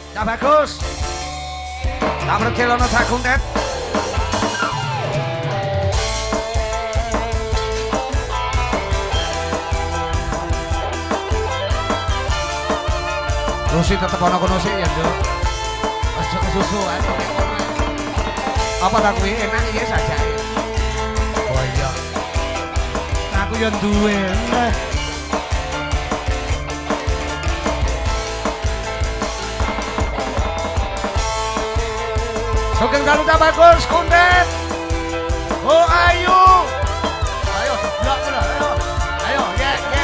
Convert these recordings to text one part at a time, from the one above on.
Cak Bagus. Tak berkelono Cak Kuntet. Rusi tetep ana kono sih ya, Nduk. Aja kesusuan kok ngono. Apa tak kuwi enak iki saja. Oh iya. Aku yo duwe. Sugeng dalu Cak Bagus, Kuntet. Oh ayo. Ayo, blok blok, ayo. Ayo, ya, ya.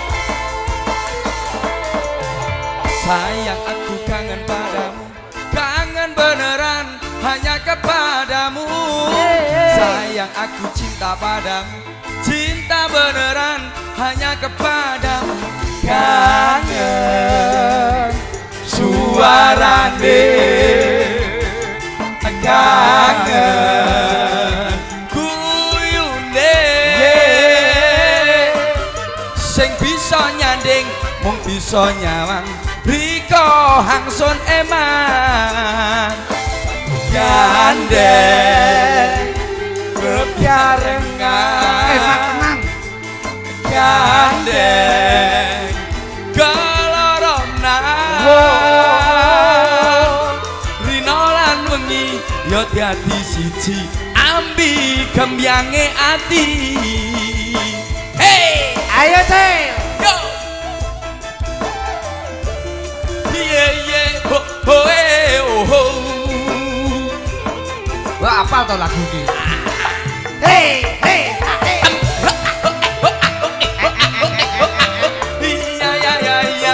Sayang aku kangen padamu, kangen beneran hanya kepadamu. Sayang aku cinta padamu, cinta beneran hanya kepadamu. Kangen suarane, kangen guyune, sing bisa nyanding mung bisa nyawang. Riko hangsun eman gandeng bebarengan Tenang. gandeng kelorona rino lan wengi yo dadi siji ambi gembyange ati. Hey Ayo, Cil. yo ho ho oh ho. Wah, apal to lagu iki? Hey hey hey. Iya ya ya ya.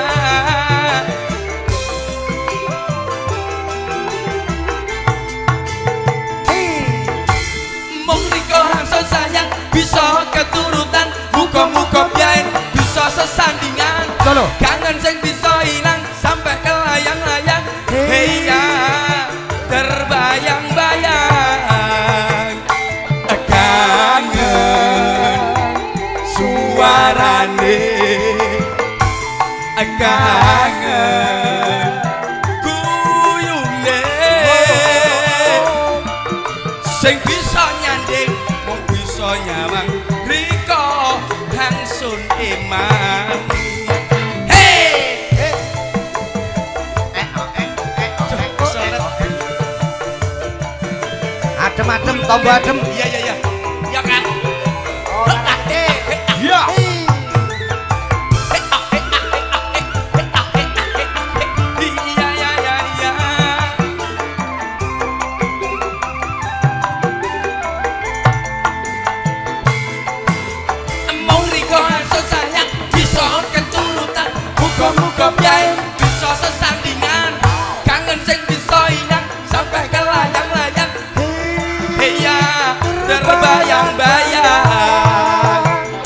Mong riko hangso sayang bisa keturutan, muka-muka biyen bisa sesandingan. Lho. Kangen sing bisa ilang sampai ke layang-layang. Hey ya, terbayang-bayang. Kangen suarane, kangen guyune, sing bisa nyanding mung bisa nyawang. Riko hangsun eman. Adem-adem, tombo adem. Iya iya iya. Iya kan? Iya. Iya iya iya iya. Mong riko hangsun sayang bisa keturutan, muga-muga biyen bisa sesandingan. Kangen sing bisa ilang sampai ke layang-layang. Iya terbayang-bayang.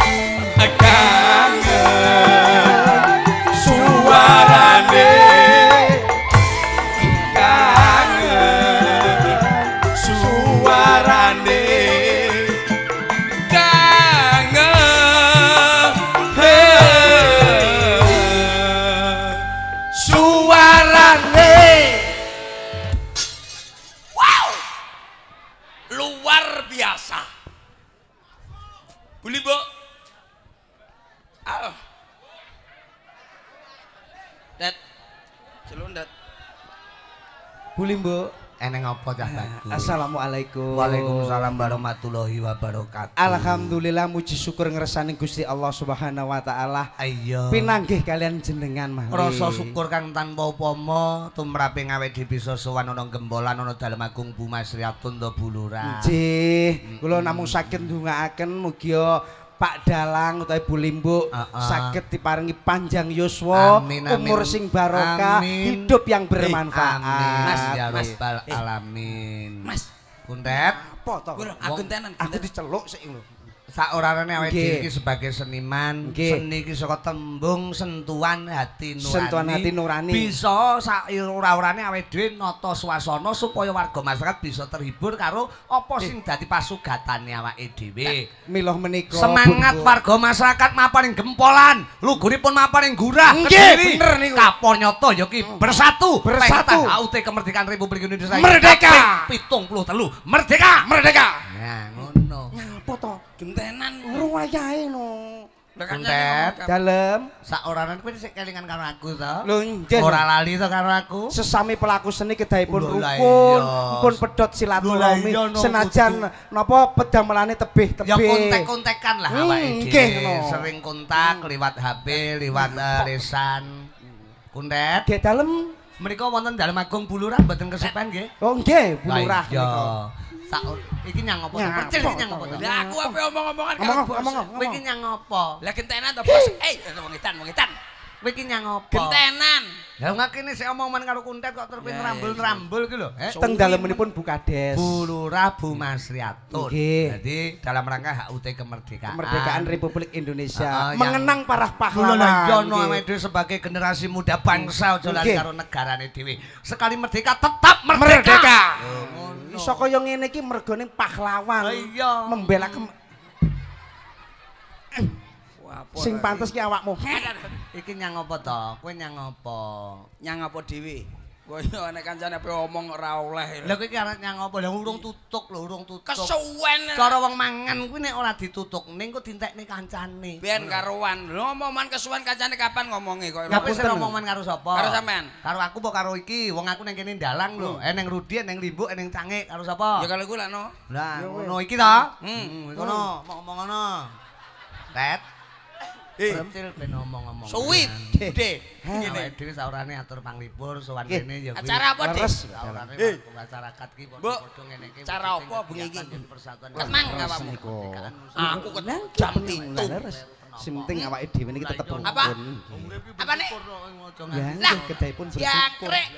Kangen suarane, kangen suarane, kangen suarane. Wow, luar biasa. Buli Mbok. Dat. Celun dat. Buli Mbok. Eneng apa Cak Bagus? Assalamualaikum. Waalaikumsalam warahmatullahi wabarakatuh. Alhamdulillah muji syukur ngersani Gusti Allah Subhanahu wa taala. Ayo. Pinanggih kalian jenengan malih. Rasa syukur kang tanpa upama tumrape awake dhewe bisa sowan ana gembolan ana dalem agung Bumas Riyatun to Bulura. Nggih, kula namung saged ndongaaken mugi Pak Dalang utawi Bu Limbuk saged diparingi panjang yuswa, umur sing barokah, hidup yang bermanfaat. Mas ya rabbal alamin. Mas, Kuntet, apa to? aku tenan. Aku diceluk sik lho. Saorane awake dhewe iki sebagai seniman, seni iki saka tembung sentuhan hati nurani. Sentuhan hati nurani. Bisa ora-orane awake dhewe nata swasana supaya warga masyarakat bisa terhibur karo apa sing dadi pasugatane awake dhewe. Miloh menika semangat warga masyarakat mapaning gempolan, lugunipun mapaning gurah. Nggih, bener niku. Kapol nyoto ya ki bersatu. Bersatu. HUT kemerdekaan Republik Indonesia. Merdeka. 73. Merdeka. Merdeka. Nah, ngono. Ngapa to? Gentenan Urung wayahe no. Kuntet dalem saorane kowe sik kelingan karo aku to. Lho njen. Ora lali to karo aku. Sesami pelaku seni kedahipun Lho, lah rukun, iya. pun pedhot silaturahmi, Lho, lah iya, senajan napa pedamelane tebih-tebih. Ya kontek-kontekan lah awake nggih, dhewe. no. Sering kontak liwat HP, liwat lesan. Kuntet. Nggih dalem. Menika wonten Dalem Agung Bulurah mboten kesupen nggih. Oh nggih, bulurah Lah iya. menika. Iki nyang apa? Percil iki nyang apa? Lah aku apa omong-omongan karo bos. Kowe iki nyang apa? Lah gentenan to bos. Wong edan. Kowe iki nyang apa? Gentenan. Lah ngakene sik omongan karo Kuntet kok terus nrambul-nrambul iki lho. Teng dalemenipun Bukades. Bulurah Bu Masriatun. Nggih. Jadi dalam rangka HUT kemerdekaan. Kemerdekaan Republik Indonesia. Yang- Mengenang para Lho pahlawan. yo nggih. awake dhewe sebagai generasi muda bangsa aja lali Nggih. karo negarane dhewe. Sekali merdeka tetap merdeka. Merdeka. Lho, ngono. Iso kaya ngene iki mergone pahlawan. Iya. Membela Wah, apa sing pantes ki awakmu. Iki nyang apa to? Kowe nyang apa? nyang apa dhewe. Kaya nek kancane ape omong ora oleh. Lah kowe iki arep nyang apa? Lah urung tutuk lho, urung tutuk. Kesuwen. Cara wong mangan kuwi nek ora ditutuk ning kok dintekne kancane. Ben karuan. Lho omongan kesuwen kancane kapan ngomonge kok. Tapi sing omongan karo sapa? Karo sampean. Karo aku apa karo iki? Wong aku ning kene ndalang lho. Neng Rudi, neng Limbuk, neng Cangik karo sapa? Ya kalau iku lah no. Lah ngono iki ta? Hmm. Ngono, mau ngomong ngono. Tet. Beremcil ben ngomong-ngomong. Suwi, Gede. Ngene dhewe saurane atur panglipur sowan kene ya kuwi. Acara apa, Dik? Saurane masyarakat ki padha ngene iki. Cara apa bengi iki? Persatuan. Tenang awakmu. Aku Nang jam penting 3. leres. Sing penting awake dhewe niki tetep rukun. Apa? Apa nih? Ya, Lah, kedahipun ya bersyukur. krek.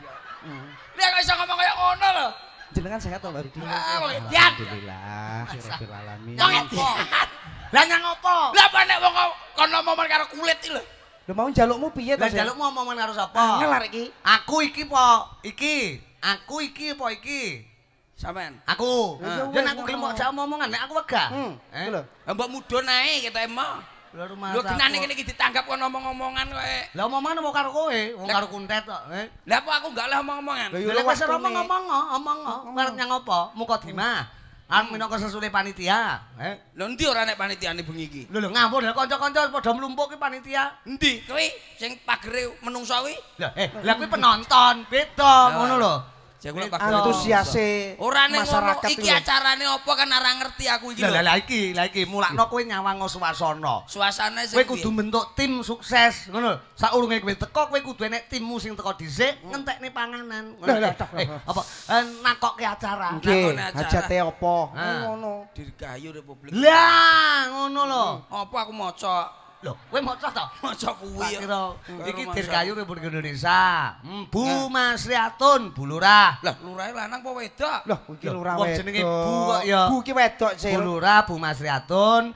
Dia kok iso ngomong kaya ngono lho. Jenengan sehat to, Mbak Rudi? Ah, wong edian. Alhamdulillah, rabbil alamin. Wong edian. Lah nyang apa? Lah apa nek wong kono momen karo kulit iki lho. Lho mau njalukmu piye to? Lah jalukmu omongan karo sapa? Angel arek iki. Aku iki po, iki. Aku iki apa iki? Sampean. Aku. Ya Yen wes, aku gelem ngomong. jak omongan, nek aku wegah. Iki lho. Mbok mudhun ae kita emang. Lho rumah. Lho genane kene iki ditanggap kono omong-omongan kowe. Lah omongan apa karo kowe? Wong karo Kuntet kok. Lah apa aku enggak lah omong-omongan. Lho, Lha wis ngomong, omong. Arep nyang apa? Mukadimah. Arep minangka sesule panitia. Lho endi ora nek panitiane bengi iki? Lho ngawur lho kanca-kanca padha mlumpuk ki panitia. Endi? Kowe sing pagere menungso kuwi? Lah kuwi penonton, beda ngono lho. Jek kula pagere. Antusiase Ora nek masyarakat iki acarane apa kan ora ngerti aku iki lho. Lah iki mulakno kowe nyawang swasana. Suasane sing Kowe kudu bentuk tim sukses, ngono. Saurunge kowe teko, kowe kudu enek timmu sing teko dhisik ngentekne panganan. Apa nakokke acara. nggih, Nakone acara. hajate apa? Ah. Ngono. Dirgayu Republik. Lah, ngono lho. Apa aku maca? Lho, kowe maca to? Maca kuwi. Tak kira iki Dirgayu Republik Indonesia. Bu Masriatun, Bulurah. Lah, lurahe lanang apa wedok? Loh, iki lurah Wong wedok. jenenge Bu kok ya. Bu ki wedok, Sil. Bulurah Bu Masriatun,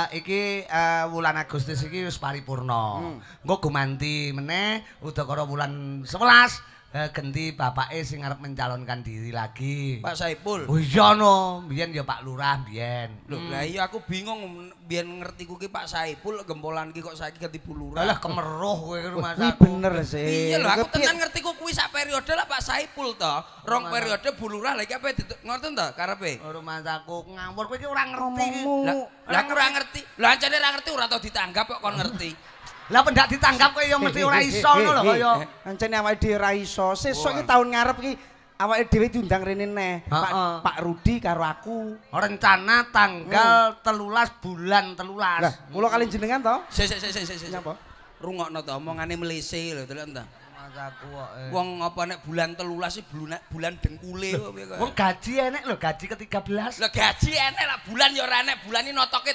iki wulan Agustus iki wis paripurna. Engko gumanti meneh udakara wulan 11 ganti bapake sing arep mencalonkan diri lagi. Pak Saipul. Oh iya no, biyen ya Pak Lurah biyen. Lho, lah iya aku bingung biyen ngerti ku ki Pak Saipul gempolan ki kok saiki ganti Bulurah. Lah kemeruh kowe ke rumah Kuwi saku. bener sih. Iya lho, aku Kepiye? tenan ngerti ku kuwi sak periode lah Pak Saipul to. Rong periode Bulurah lagi apa ngoten to karepe? Rumah saku ngawur kowe iki ora ngerti iki. Ngomongmu. Lah aku ora ngerti. Lah ancane ora ngerti ora tau ditanggap kok kon ngerti. Lah pendak ditangkap kowe ya mesti ora iso ngono lho kaya. Ancene awake dhewe ra iso. Sesuk iki taun ngarep iki awake dhewe diundang rene neh. Pak Rudi karo aku. Rencana tanggal 13 bulan 13. Lah, kula kali jenengan to? Sik. Nyapa? Rungokno to omongane melese lho delok ta. Masaku kok. Wong apa nek bulan 13 iki bulan dengkule kok piye kok. Wong gaji enek lho, gaji ke-13. Lah gaji enek lah bulan ya ora enek, bulan iki notoke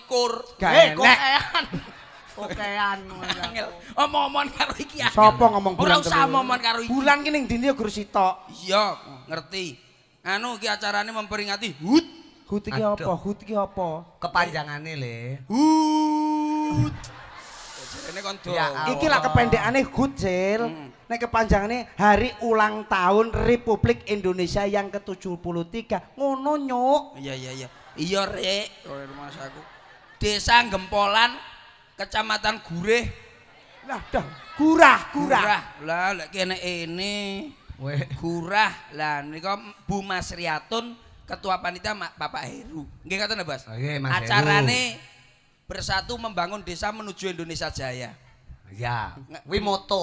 23. Gak enek. Kokean. Kokean. Angel. Omong-omong karo iki. Sapa ngomong bulan Ora usah omong karo iki. Bulan ki ning dindi ya gur sitok. Iya, ngerti. Anu iki acarane memperingati HUT Hut iki apa? Hut iki apa? Kepanjangane le. Hut. Jarene kon do. Iki lah kependekane hut, Cil. Nek kepanjangane Hari Ulang Tahun Republik Indonesia yang ke-73. Ngono, Nyuk. Iya. Iya, Rek, rumah aku. Desa Gempolan, Kecamatan Gurih. Lah, dah. Gurah. Lah, lek kene ini. Gurah. Lah nika Bu Mas Riatun, Ketua Panitia Bapak Heru. Nggih ngoten, Bos. Nggih, Mas Heru. Acarane bersatu membangun desa menuju Indonesia Jaya. Ya, kuwi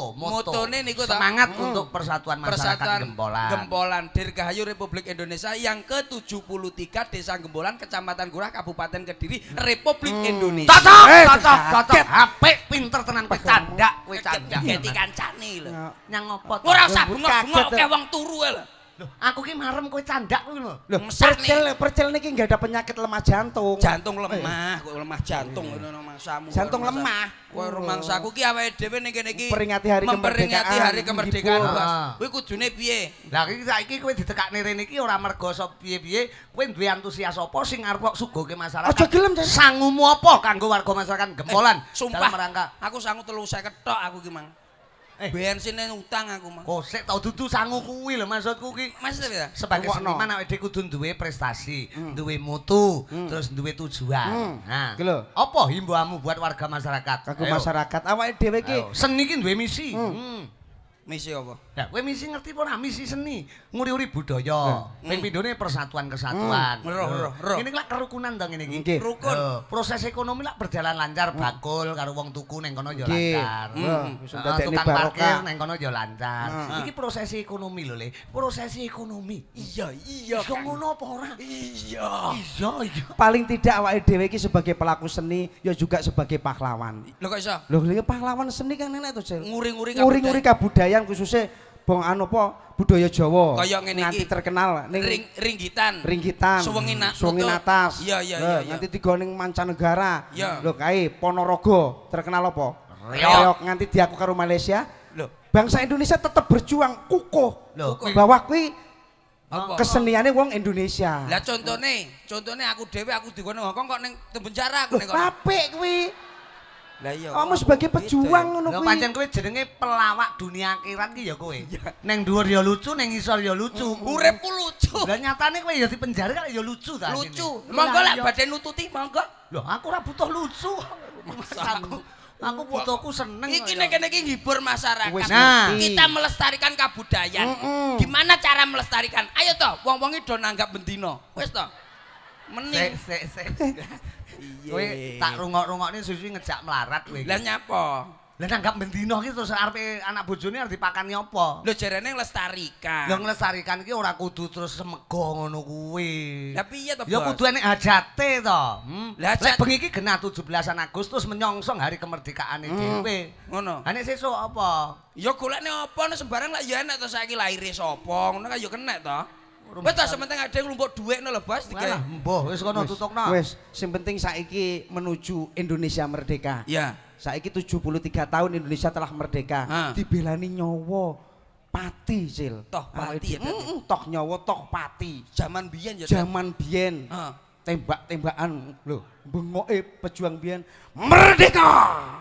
Motone niku semangat untuk persatuan masyarakat Gempolan Dirgahayu Republik Indonesia yang ke-73 Desa Gempolan Kecamatan Gurah Kabupaten Kediri Republik Indonesia. Cocok. HP pinter tenan kowe candak, Ganti kancane lho. Nyang opo? Ora usah bengok-bengok ke wong turu lho. Loh, aku ki marem kowe candak kuwi lho. Loh, percel niki enggak ada penyakit lemah jantung. Jantung lemah, kok lemah jantung ngono mangsamu. Jantung lemah. Kowe rumangsaku ki awake dhewe ning kene iki memperingati hari kemerdekaan, Bos. Kuwi kudune piye? Lah iki saiki kowe ditekakne rene iki ora mergo sop piye-piye, kowe duwe antusias apa sing arep suguhke masyarakat. Aja gelem, sangumu apa kanggo warga masyarakat Gempolan? Sumpah, dalam rangka aku sangu 350 tok aku ki, Mang. Bensine utang aku, Mang. Oh, sik tau dudu sangu kuwi lho maksudku ki. Maksudnya sebagai seniman awake dhewe kudu duwe prestasi, duwe mutu, terus duwe tujuan. Nah, iki lho. Apa himbauanmu buat warga masyarakat? Kanggo masyarakat awake dhewe ki seni ki duwe misi. Misi apa? Lah, kowe misi ngerti apa ora misi seni? Nguri-uri budaya. Ping pindhone persatuan kesatuan. Roh. Ini lak kerukunan to ngene iki. Rukun. Proses ekonomi lak berjalan lancar, bakul karo wong tuku ning kono ya lancar. Dadekne Tukang parkir barokah ning kono ya lancar. Iki proses ekonomi lho, Le. Proses ekonomi. Iya. Iso ngono apa ora? Iya. Paling tidak awake dhewe iki sebagai pelaku seni ya juga sebagai pahlawan. Lho kok iso? Lho pahlawan seni kan enak to, Cil. Nguri-nguri Kabudayaan khususnya bong anu apa budaya Jawa. Kaya ngene iki. Nganti terkenal ning Ringgitan. Suwengin atas. Iya. Nganti digo ning mancanegara. Iya. Lho kae Ponorogo terkenal apa? Reog. Nganti diaku karo Malaysia. Lho, bangsa Indonesia tetap berjuang kukuh. Lho, bahwa kuwi apa? Keseniane wong Indonesia. Lah contone aku dhewe aku dikone Hongkong kok ning penjara aku ning kono. Apik kuwi. Lah iya. Kamu sebagai pejuang ngono kuwi. Lho kuwi. pancen kowe jenenge pelawak dunia akhirat ki ya kowe. Ning dhuwur ya lucu, ning ngisor ya lucu. Uripku lucu. Lah nyatane kowe ya di penjara kan ya lucu ta. Lucu. Monggo lek badhe nututi monggo. Lho aku ora butuh lucu. Aku butuhku seneng. Iki nek kene iki ngibur masyarakat. Nah, kita melestarikan kebudayaan. Gimana cara melestarikan? Ayo toh, wong-wong do nanggap bendino. Wis toh. Mending sik. Kowe tak rungok-rungokne suwi ngejak melarat kowe. Lah nyapa? Lah nanggap bendino iki terus arepe anak bojone arep dipakani apa? Lho jarene nglestarikan. Lah nglestarikan iki ora kudu terus semego ngono kuwi. Lah piye to, Bos? Ya kudu enek hajate to. Lah hajat bengi iki genah 17 Agustus menyongsong hari kemerdekaane dhewe. Ngono. Ha nek sesuk apa? Ya golekne apa nek sembarang lak ya enek to saiki laire sapa ngono kan ya kenek to. Wis ta sementing ade nglumpuk dhuwitno lho Bos digawe. Mbah wis kono tutukno. Wis sing penting saiki menuju Indonesia merdeka. Iya. Saiki 73 tahun Indonesia telah merdeka. Dibelani nyawa pati, Cil. Toh pati ya. Toh nyawa toh pati. Zaman biyen ya. Zaman biyen. Tembak-tembakan lho, bengoke pejuang biyen merdeka.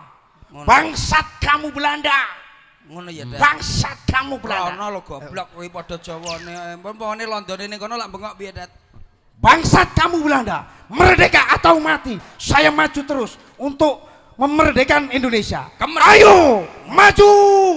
Bangsat kamu Belanda. Ngono ya, bangsat kamu Belanda. Rono lho goblok kuwi padha Jawane. Pompone Londone ning kono lak bengok piye, Dat? Bangsat kamu Belanda, merdeka atau mati. Saya maju terus untuk memerdekakan Indonesia. Ayo, maju.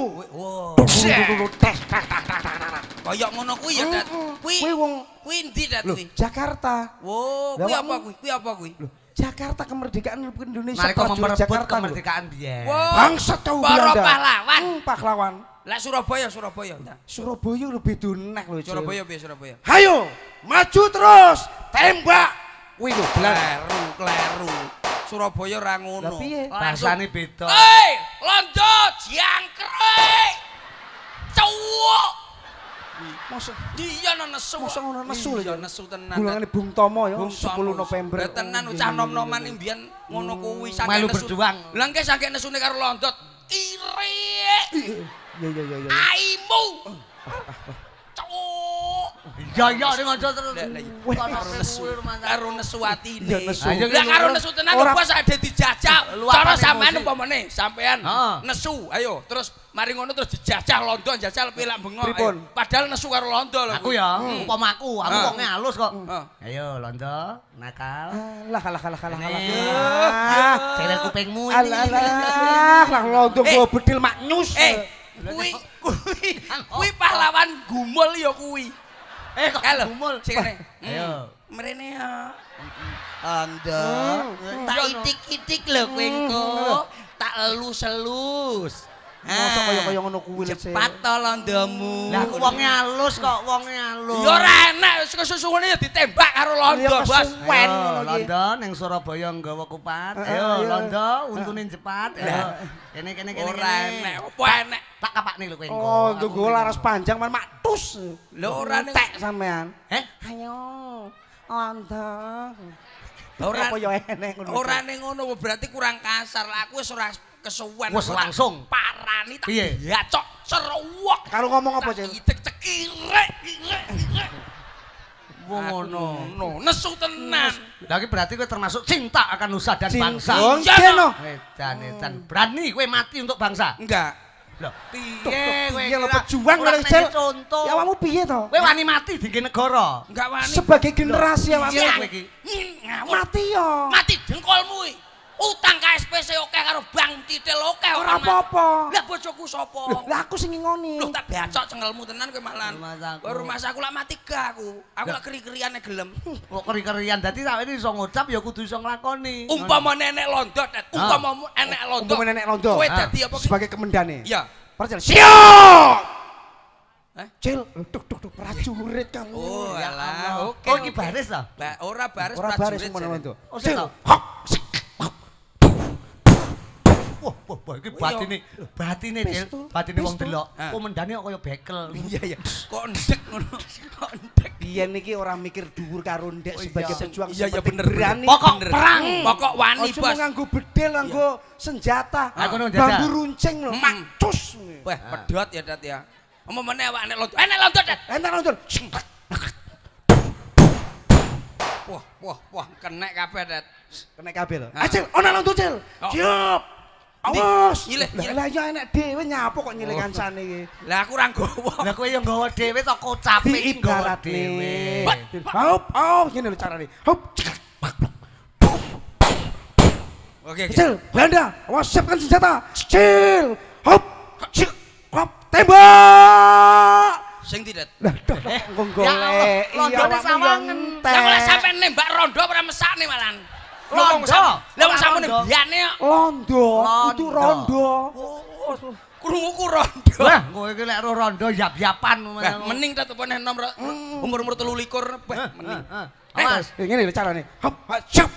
Kayak ngono kuwi ya, Dat. Kuwi ndi, Dat kuwi? Jakarta. Oh, kuwi apa kuwi? Kuwi apa kuwi? Jakarta kemerdekaan Republik Indonesia. Mereka memperebut kemerdekaan biyen. Bangsat kamu Belanda. Pahlawan. Pahlawan. Lah Surabaya. Surabaya lebih dunek lho. Surabaya piye Surabaya? Hayo, maju terus, tembak. Wih lho, kleru. Surabaya ra ngono. Lah piye? Bahasane beda. Hei, londo jangkrik. Cowok. Mosok iya nesu. Mosok ngono nesu lho. Iya nesu tenan. Bulangane Bung Tomo ya 10 November. Tenan ucah nom-noman mbiyen ngono kuwi saking nesu. Berjuang. Lah engke saking nesune karo londot. Irik. Iya. Aimu. Cowok. Ya ya ning aja terus. Karo nesu atine. Ya, Lah karo nesu tenan kok sak dijajah. Cara sampean umpamane sampean nesu, ayo terus mari ngono terus dijajah londo jajal pilak bengok. Padahal nesu karo londo lho. Aku ya, umpama aku wonge halus kok. Ayo londo, nakal. Lah. Celer kupingmu ini. Lah londo go bedil maknyus. Kuwi pahlawan gumul ya kuwi. Kok gumul. Sing kene. Ayo. Mrene ya. Londo. Tak itik-itik lho kowe engko. Tak elus-elus. Mosok kaya ngono kuwi lho. Cepat to londomu. Lah aku wonge halus kok, wonge halus. Ya ora enak kesusuhune ya ditembak karo londo, Bos. Londo ning Surabaya nggawa kupat. Ayo londo untune cepat. Kene. Ora enak, apa enak? Tak kapakne lho kowe engko. Oh, tunggu laras panjang man maktus. Lho ora ning tek sampean. Ayo. Londo. Ora apa ya enek ngono. Ora ning ngono berarti kurang kasar. Lah aku wis ora kesuwen. Wis langsung parani tak piye? Ya cok seruwak. Karo ngomong apa, Cil? Cekirek. Wong ngono. Nesu tenan. Lah iki berarti kowe termasuk cinta akan nusa dan bangsa. Edan. Berani kowe mati untuk bangsa? Enggak. Loh, piye kowe? Iya lho pejuang lho, Cil. Contoh. Ya awakmu piye to? Kowe wani mati dingge negara. Enggak wani. Sebagai generasi awakmu kowe iki. mati yo. Mati dengkolmu iki. Utang KSPC oke karo Bank Titil oke ora apa-apa. Lah bojoku sapa? Lah aku sing ngingoni. Lho tak bacok cengelmu tenan kowe malan. Rumah aku lak mati gak aku. Aku lak keri-keriane gelem. Kok keri-kerian dadi sampeyan iso ngucap ya kudu iso nglakoni. Umpama nenek londo, umpama enek londo. Umpama nenek londo. Kowe dadi apa sebagai kemendane? Iya. Percaya. Siap. Cil, tuk prajurit kamu. Oh, alah. Oke. Oh, iki baris ta? Ora baris Ora baris ngono. Oh, sik to. Wah, iki batine Cil. Batine wong delok. Komendane kok kaya bekel. Iya. Kok ndek ngono. Kok ndek. Biyen iki ora mikir dhuwur karo ndek sebagai pejuang. Iya bener. Berani. Pokok perang. Pokok wani, Bos. Ojo nganggo bedil, nganggo senjata. Bambu runcing lho, macus. Wah, pedhot ya, Dat ya. Omongane awak enek londo. Enek londo, Dat. Enek londo. Wah, kenek kabeh, Dat. Kenek kabeh lho. Acil, ana londo, Cil. Siap. Awas. Lah ya enek dhewe nyapo kok nyilih kancane iki. Lah aku ora nggawa. Lah kowe yo nggawa dhewe to kocape iki nggawa dhewe. Hop, ngene lho carane. Hop. Oke. Cil, Belanda, awas siapkan senjata. Cil. Hop. Cil. Hop, tembak. Sing tidak. Lah, engko golek. Londone sawangen. Lah kok sampe nembak rondo ora mesakne malan. Londo. Lah wong sampune biyane kok. Londo, itu rondo. Krunguku rondo. Wah, kowe iki lek rondo yap-yapan. Mending tak tepone nomor umur-umur 23 mending. Awas, ngene lho carane. Hop, siap.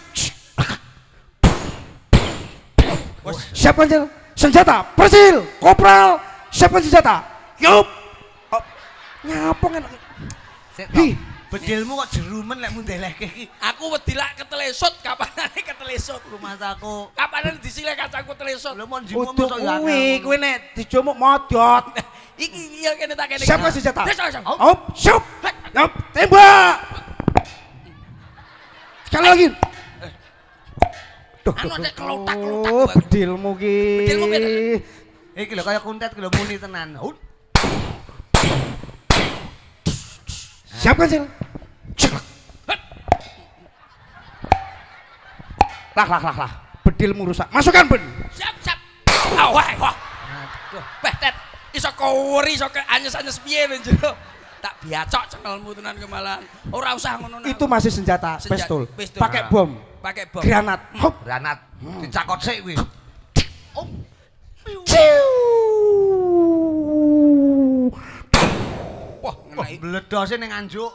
Siapkan Cil. Senjata, persil, kopral, siapkan senjata. Yup. Nyapong enak. Hi, bedilmu kok jerumen lek mundelehke iki. Aku wedi lak ketelesut, kapanane ketelesut Rumah saku. Kapanane disilih kacangku telesut. Lho mon jimu Utuk kuwi nek dijomuk modot. Iki iya kene tak kene. Siapkan senjata. Hop. Hop, siap. Yup, tembak. Sekali lagi. Anu nek kelotak-kelotak Oh, bedilmu ki. Bedilmu piye? Iki lho kaya kuntet lho muni tenan. Siapkan Cil. Lah. Bedilmu rusak. Masukkan ben. Siap. Wah. Aduh, Tet. Iso koweri iso anyes-anyes piye lho jero. Tak biacok cengelmu tenan kemalan. Ora usah ngono. Itu masih senjata pistol. Pakai bom. Pakai bom. Granat. Hop. Granat. Dicakot sik kuwi. Oh. Wah, ngenai. Bledose ning anjuk.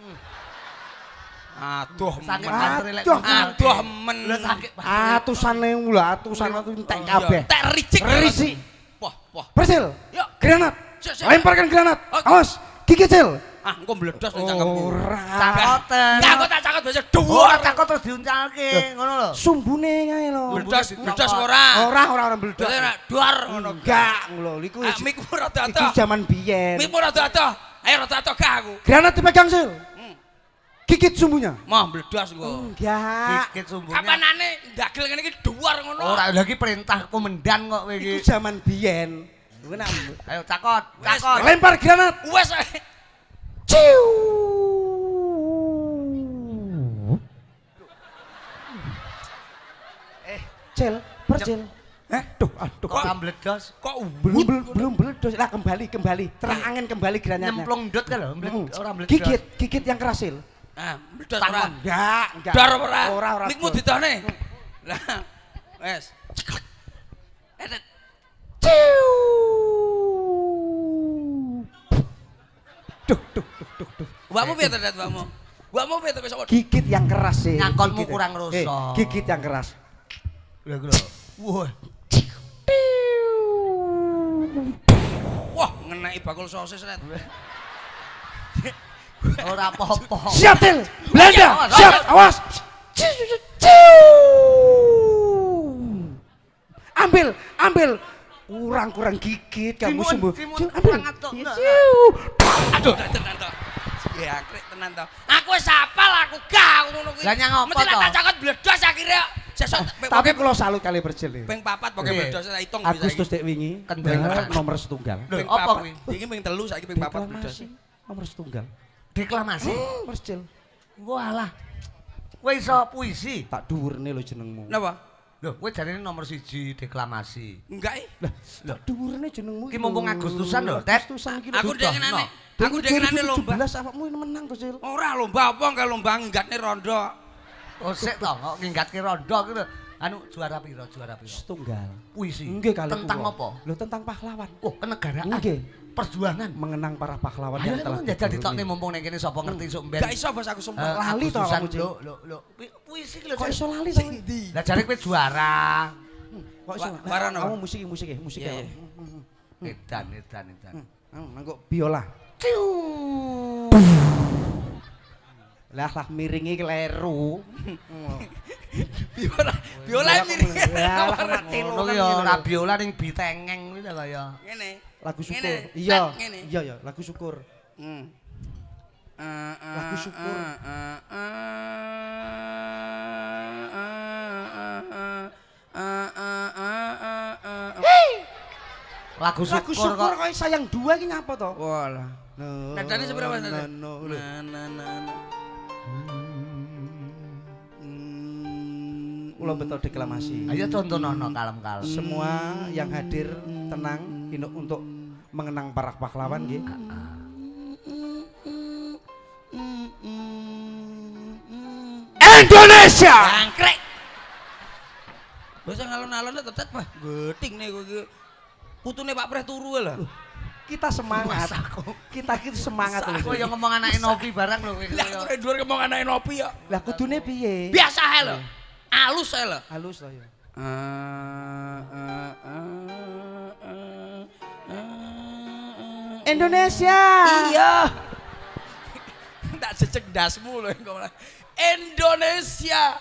Aduh, sakit banget lek. Aduh men. Lho sakit. Atusane entek kabeh. Tek risik. Wah. Persil. Yuk. Granat. Lemparkan granat. Oke. Awas. Gigi Cil. Engko meledos ning cangkemmu. Ora. Cakoten. Enggak kok tak cakot biasa Oh, dhuwur. takut terus diuncalke ngono lho. Sumbune kae lho. Meledos ora. Ora meledos. Biasa nek duar ngono. Enggak lho, iku Mikmu rada iki ado. jaman biyen. Mikmu rada ado. Ayo rada togah aku. Granat dipegang sil. Gigit sumbunya. Mah bledas engko. Enggak. Gigit sumbunya. Kapanane ndagel ngene iki dhuwur ngono. Ora lagi perintah komandan kok kowe iki. Iku zaman biyen. Ayo cakot, cakot. Lempar granat. Wes. Ciu. Cel, percil. Duh, aduh. Kok ambledos? Kok Belum meledos. Lah kembali. Terang angin kembali granatnya. Nyemplung ndut kan lho, ora ambledos. Gigit yang kerasil. bledos ora. Enggak. Dar ora. Ora. Nikmu ditone. Lah, wes. Edet. Ciu. Duh. Mbakmu piye to, Det, mbakmu? Mbakmu piye to besok? Gigit yang keras sih. Nyangkotmu kurang rusak. Gigit yang keras. Lha wah. Wah, ngeneki bakul sosis, Ret. Ora apa-apa. Siap, Til. Belanda. Siap, awas. Ambil. Kurang gigit kamu sembuh. Ambil. Aduh, tenan to. Ya, krek tenan to. Aku wis hafal aku gak ngono kuwi. Lah nyang apa to? Mesti tak cakot bledos akhire. Sesuk Tapi kula salut kali percil. ping 4 pokoke bledos tak hitung bisa Agustus dek wingi Kendal nomor setunggal. Ping apa 4. kuwi? Iki ping 3 saiki ping 4 bledos. Nomor setunggal. Deklamasi. Percil. Walah. Kowe iso puisi. Tak dhuwurne lho jenengmu. Napa? Lho, kowe jarene nomor 1 deklamasi. Enggak. Lah, dhuwurne jenengmu. Iki mumpung Agustusan lho, Tet. Agustusan iki. Aku dengenane. Aku dengenane lomba. 2017 awakmu menang to, Cil. Ora lomba apa enggak lomba nggatne rondo. Oh, sik to, kok nginggatke rondo ki lho. Anu juara piro? Setunggal. Puisi. Nggih kali tentang kula. apa? Lho tentang pahlawan. Oh, kenegaraan. Nggih. Perjuangan. Mengenang para pahlawan Ayo yang telah njajal ditokne dituruni. mumpung ning kene sapa ngerti sok mben. Gak iso bos aku sumpah. Lali to Agustusan, kamu, Cil. lho. Puisi ki lho. Kok Cil. iso lali to? Lah jare kowe juara. Kok iso? Warana, Kamu musik. Iya. Edan. Nanggo biola. Lah miringi kleru. Biola miring. Lah mati Ngono ki ya ora biola ning bitengeng kuwi ta kaya. Ngene. Lagu syukur. Ngene, Iya. ngene. Iya, lagu syukur. Lagu syukur. Lagu Lagu syukur syukur kok. kok sayang dua iki nyapa to? Walah. Nadane seberapa nada? No. Ulang betul deklamasi. Ayo contohno kalem-kalem. Semua yang hadir tenang untuk mengenang para pahlawan nggih. Indonesia. Angkrek. Wis ngalon-alon tetet mah geting nih kowe iki. Putune Pak Pres turu lho. Kita semangat. Kita semangat lho. Kok ya ngomong anake Novi barang lho kowe. Lah aku dhuwur ngomong anake Nopi ya. Lah kudune piye? Biasa ae lho. Alus ae lho. Halus to ya. Indonesia. Iya. Tak cecek dasmu lho engko malah. Indonesia.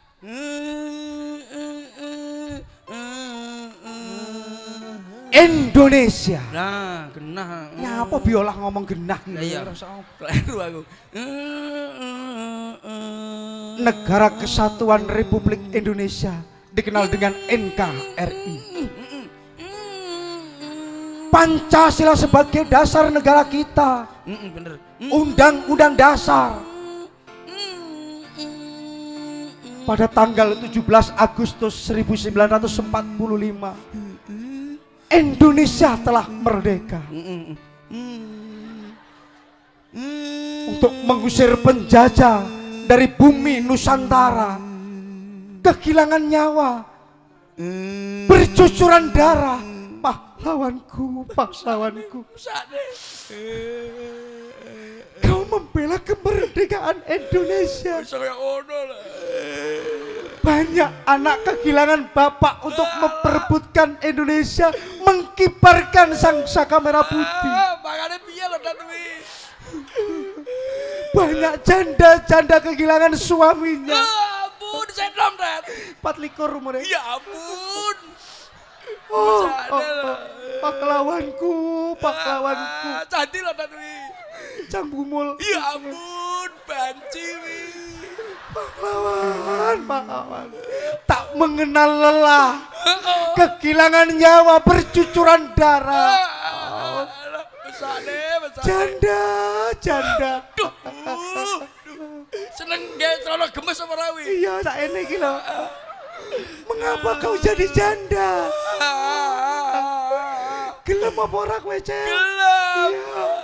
Indonesia. Nah, genah. Nyapa biolah ngomong genah iki. Iya. Kleru aku. Negara Kesatuan Republik Indonesia dikenal dengan NKRI. Pancasila sebagai dasar negara kita. Bener. Undang-undang dasar. Pada tanggal 17 Agustus 1945 Indonesia telah merdeka untuk mengusir penjajah dari bumi Nusantara. Kehilangan nyawa, bercucuran darah, pahlawanku. Kau membela kemerdekaan Indonesia. Banyak anak kehilangan bapak untuk memperebutkan Indonesia, mengkibarkan sangsaka merah putih. Makane piye lho Datwi? Banyak janda-janda kehilangan suaminya. Ya ampun, senom Dat. 24 umurnya. Ya ampun. Oh, pahlawanku. Cantik lho Datwi. Cambumul. Ya ampun, banci wi. Pahlawan. Tak mengenal lelah. Kehilangan nyawa bercucuran darah. Besane. Janda. Duh. Seneng gak celana gemes apa rawi? Iya, tak ini iki lho. Mengapa kau jadi janda? Gelem apa ora kowe, Cek? Gelem.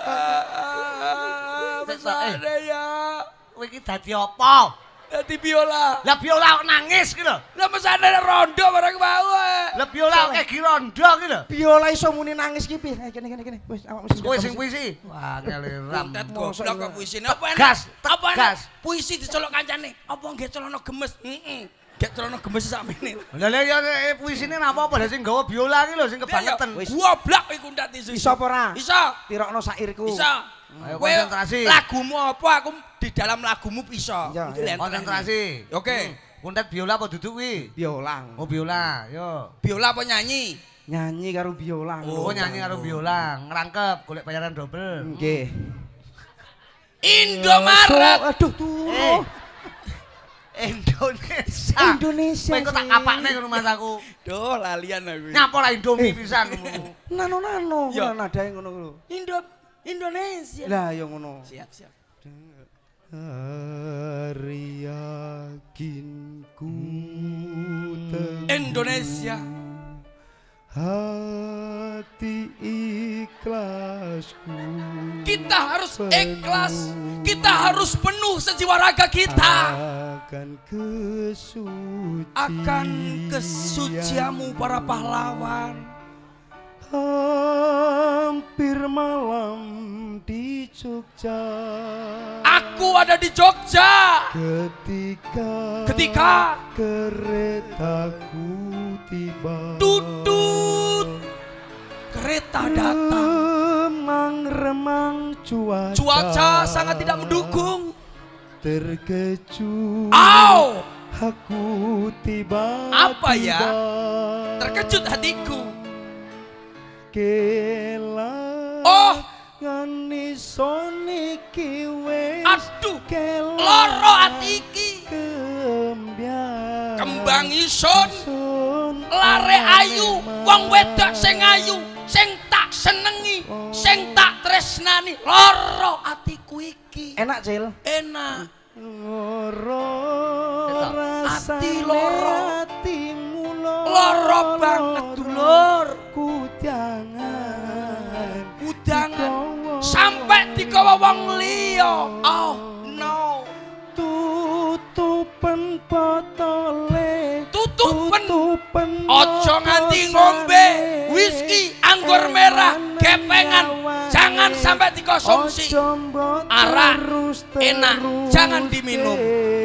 Besane ya. Kowe iki dadi apa? Dadi biola. Lah biola kok nangis ki lho. Lah mesane rondo bareng mau. Lah biola kok ki rondo ki lho. Biola iso muni nangis ki piye? Kene. Wis awak mesti. Kowe sing puisi. Wah, ngeliram. Kuntet goblok kok puisine. Apa Gas, Apa gas. puisi diceluk kancane? Apa nggih celana gemes? Heeh. Gak celana gemes sakmene. Lah ya puisine napa apa sing gawa biola ki lho sing kebangetan. Goblok kowe kuntet iso. Iso apa ora? Iso. Tirokno sairku. Iso. Ayo konsentrasi. Lagumu apa? Aku di dalam lagumu bisa. Konsentrasi. Oke. Kuntet biola apa duduk kuwi? Biola. Oh biola, yo. Biola apa nyanyi? Nyanyi karo biola. Oh nyanyi karo biola, ngerangkep golek bayaran double. Nggih. Indomaret. Aduh tuh. Indonesia. Kowe kok tak kapakne ke rumah aku. Duh, lalian aku. Nyapa lah Indomie pisan. Nano, nadae ngono lho. Indonesia. Lah ya ngono. Siap. Hari yakinku Indonesia. Hati ikhlasku. Kita harus ikhlas. Kita harus penuh sejiwa raga kita akan kesuciamu para pahlawan. Hampir malam di Jogja. Aku ada di Jogja. Ketika keretaku tiba. Tutut. Kereta datang. Remang cuaca sangat tidak mendukung. Terkejut. Aku tiba. Apa ya? Terkejut hatiku. Aduh, loro atiki. Kembang ison, lare ayu, wong wedok sing ayu, sing tak senengi, sing tak tresnani, loro atiku iki. Enak, Cil? Enak. Ati loro. Loro banget dulur. Udangan sampai digawa wong liya. Oh no. Tutupen botole. Tutupen. Ojo nganti ngombe whisky anggur merah kepengan. Jangan sampai dikonsumsi. Arak enak, jangan diminum.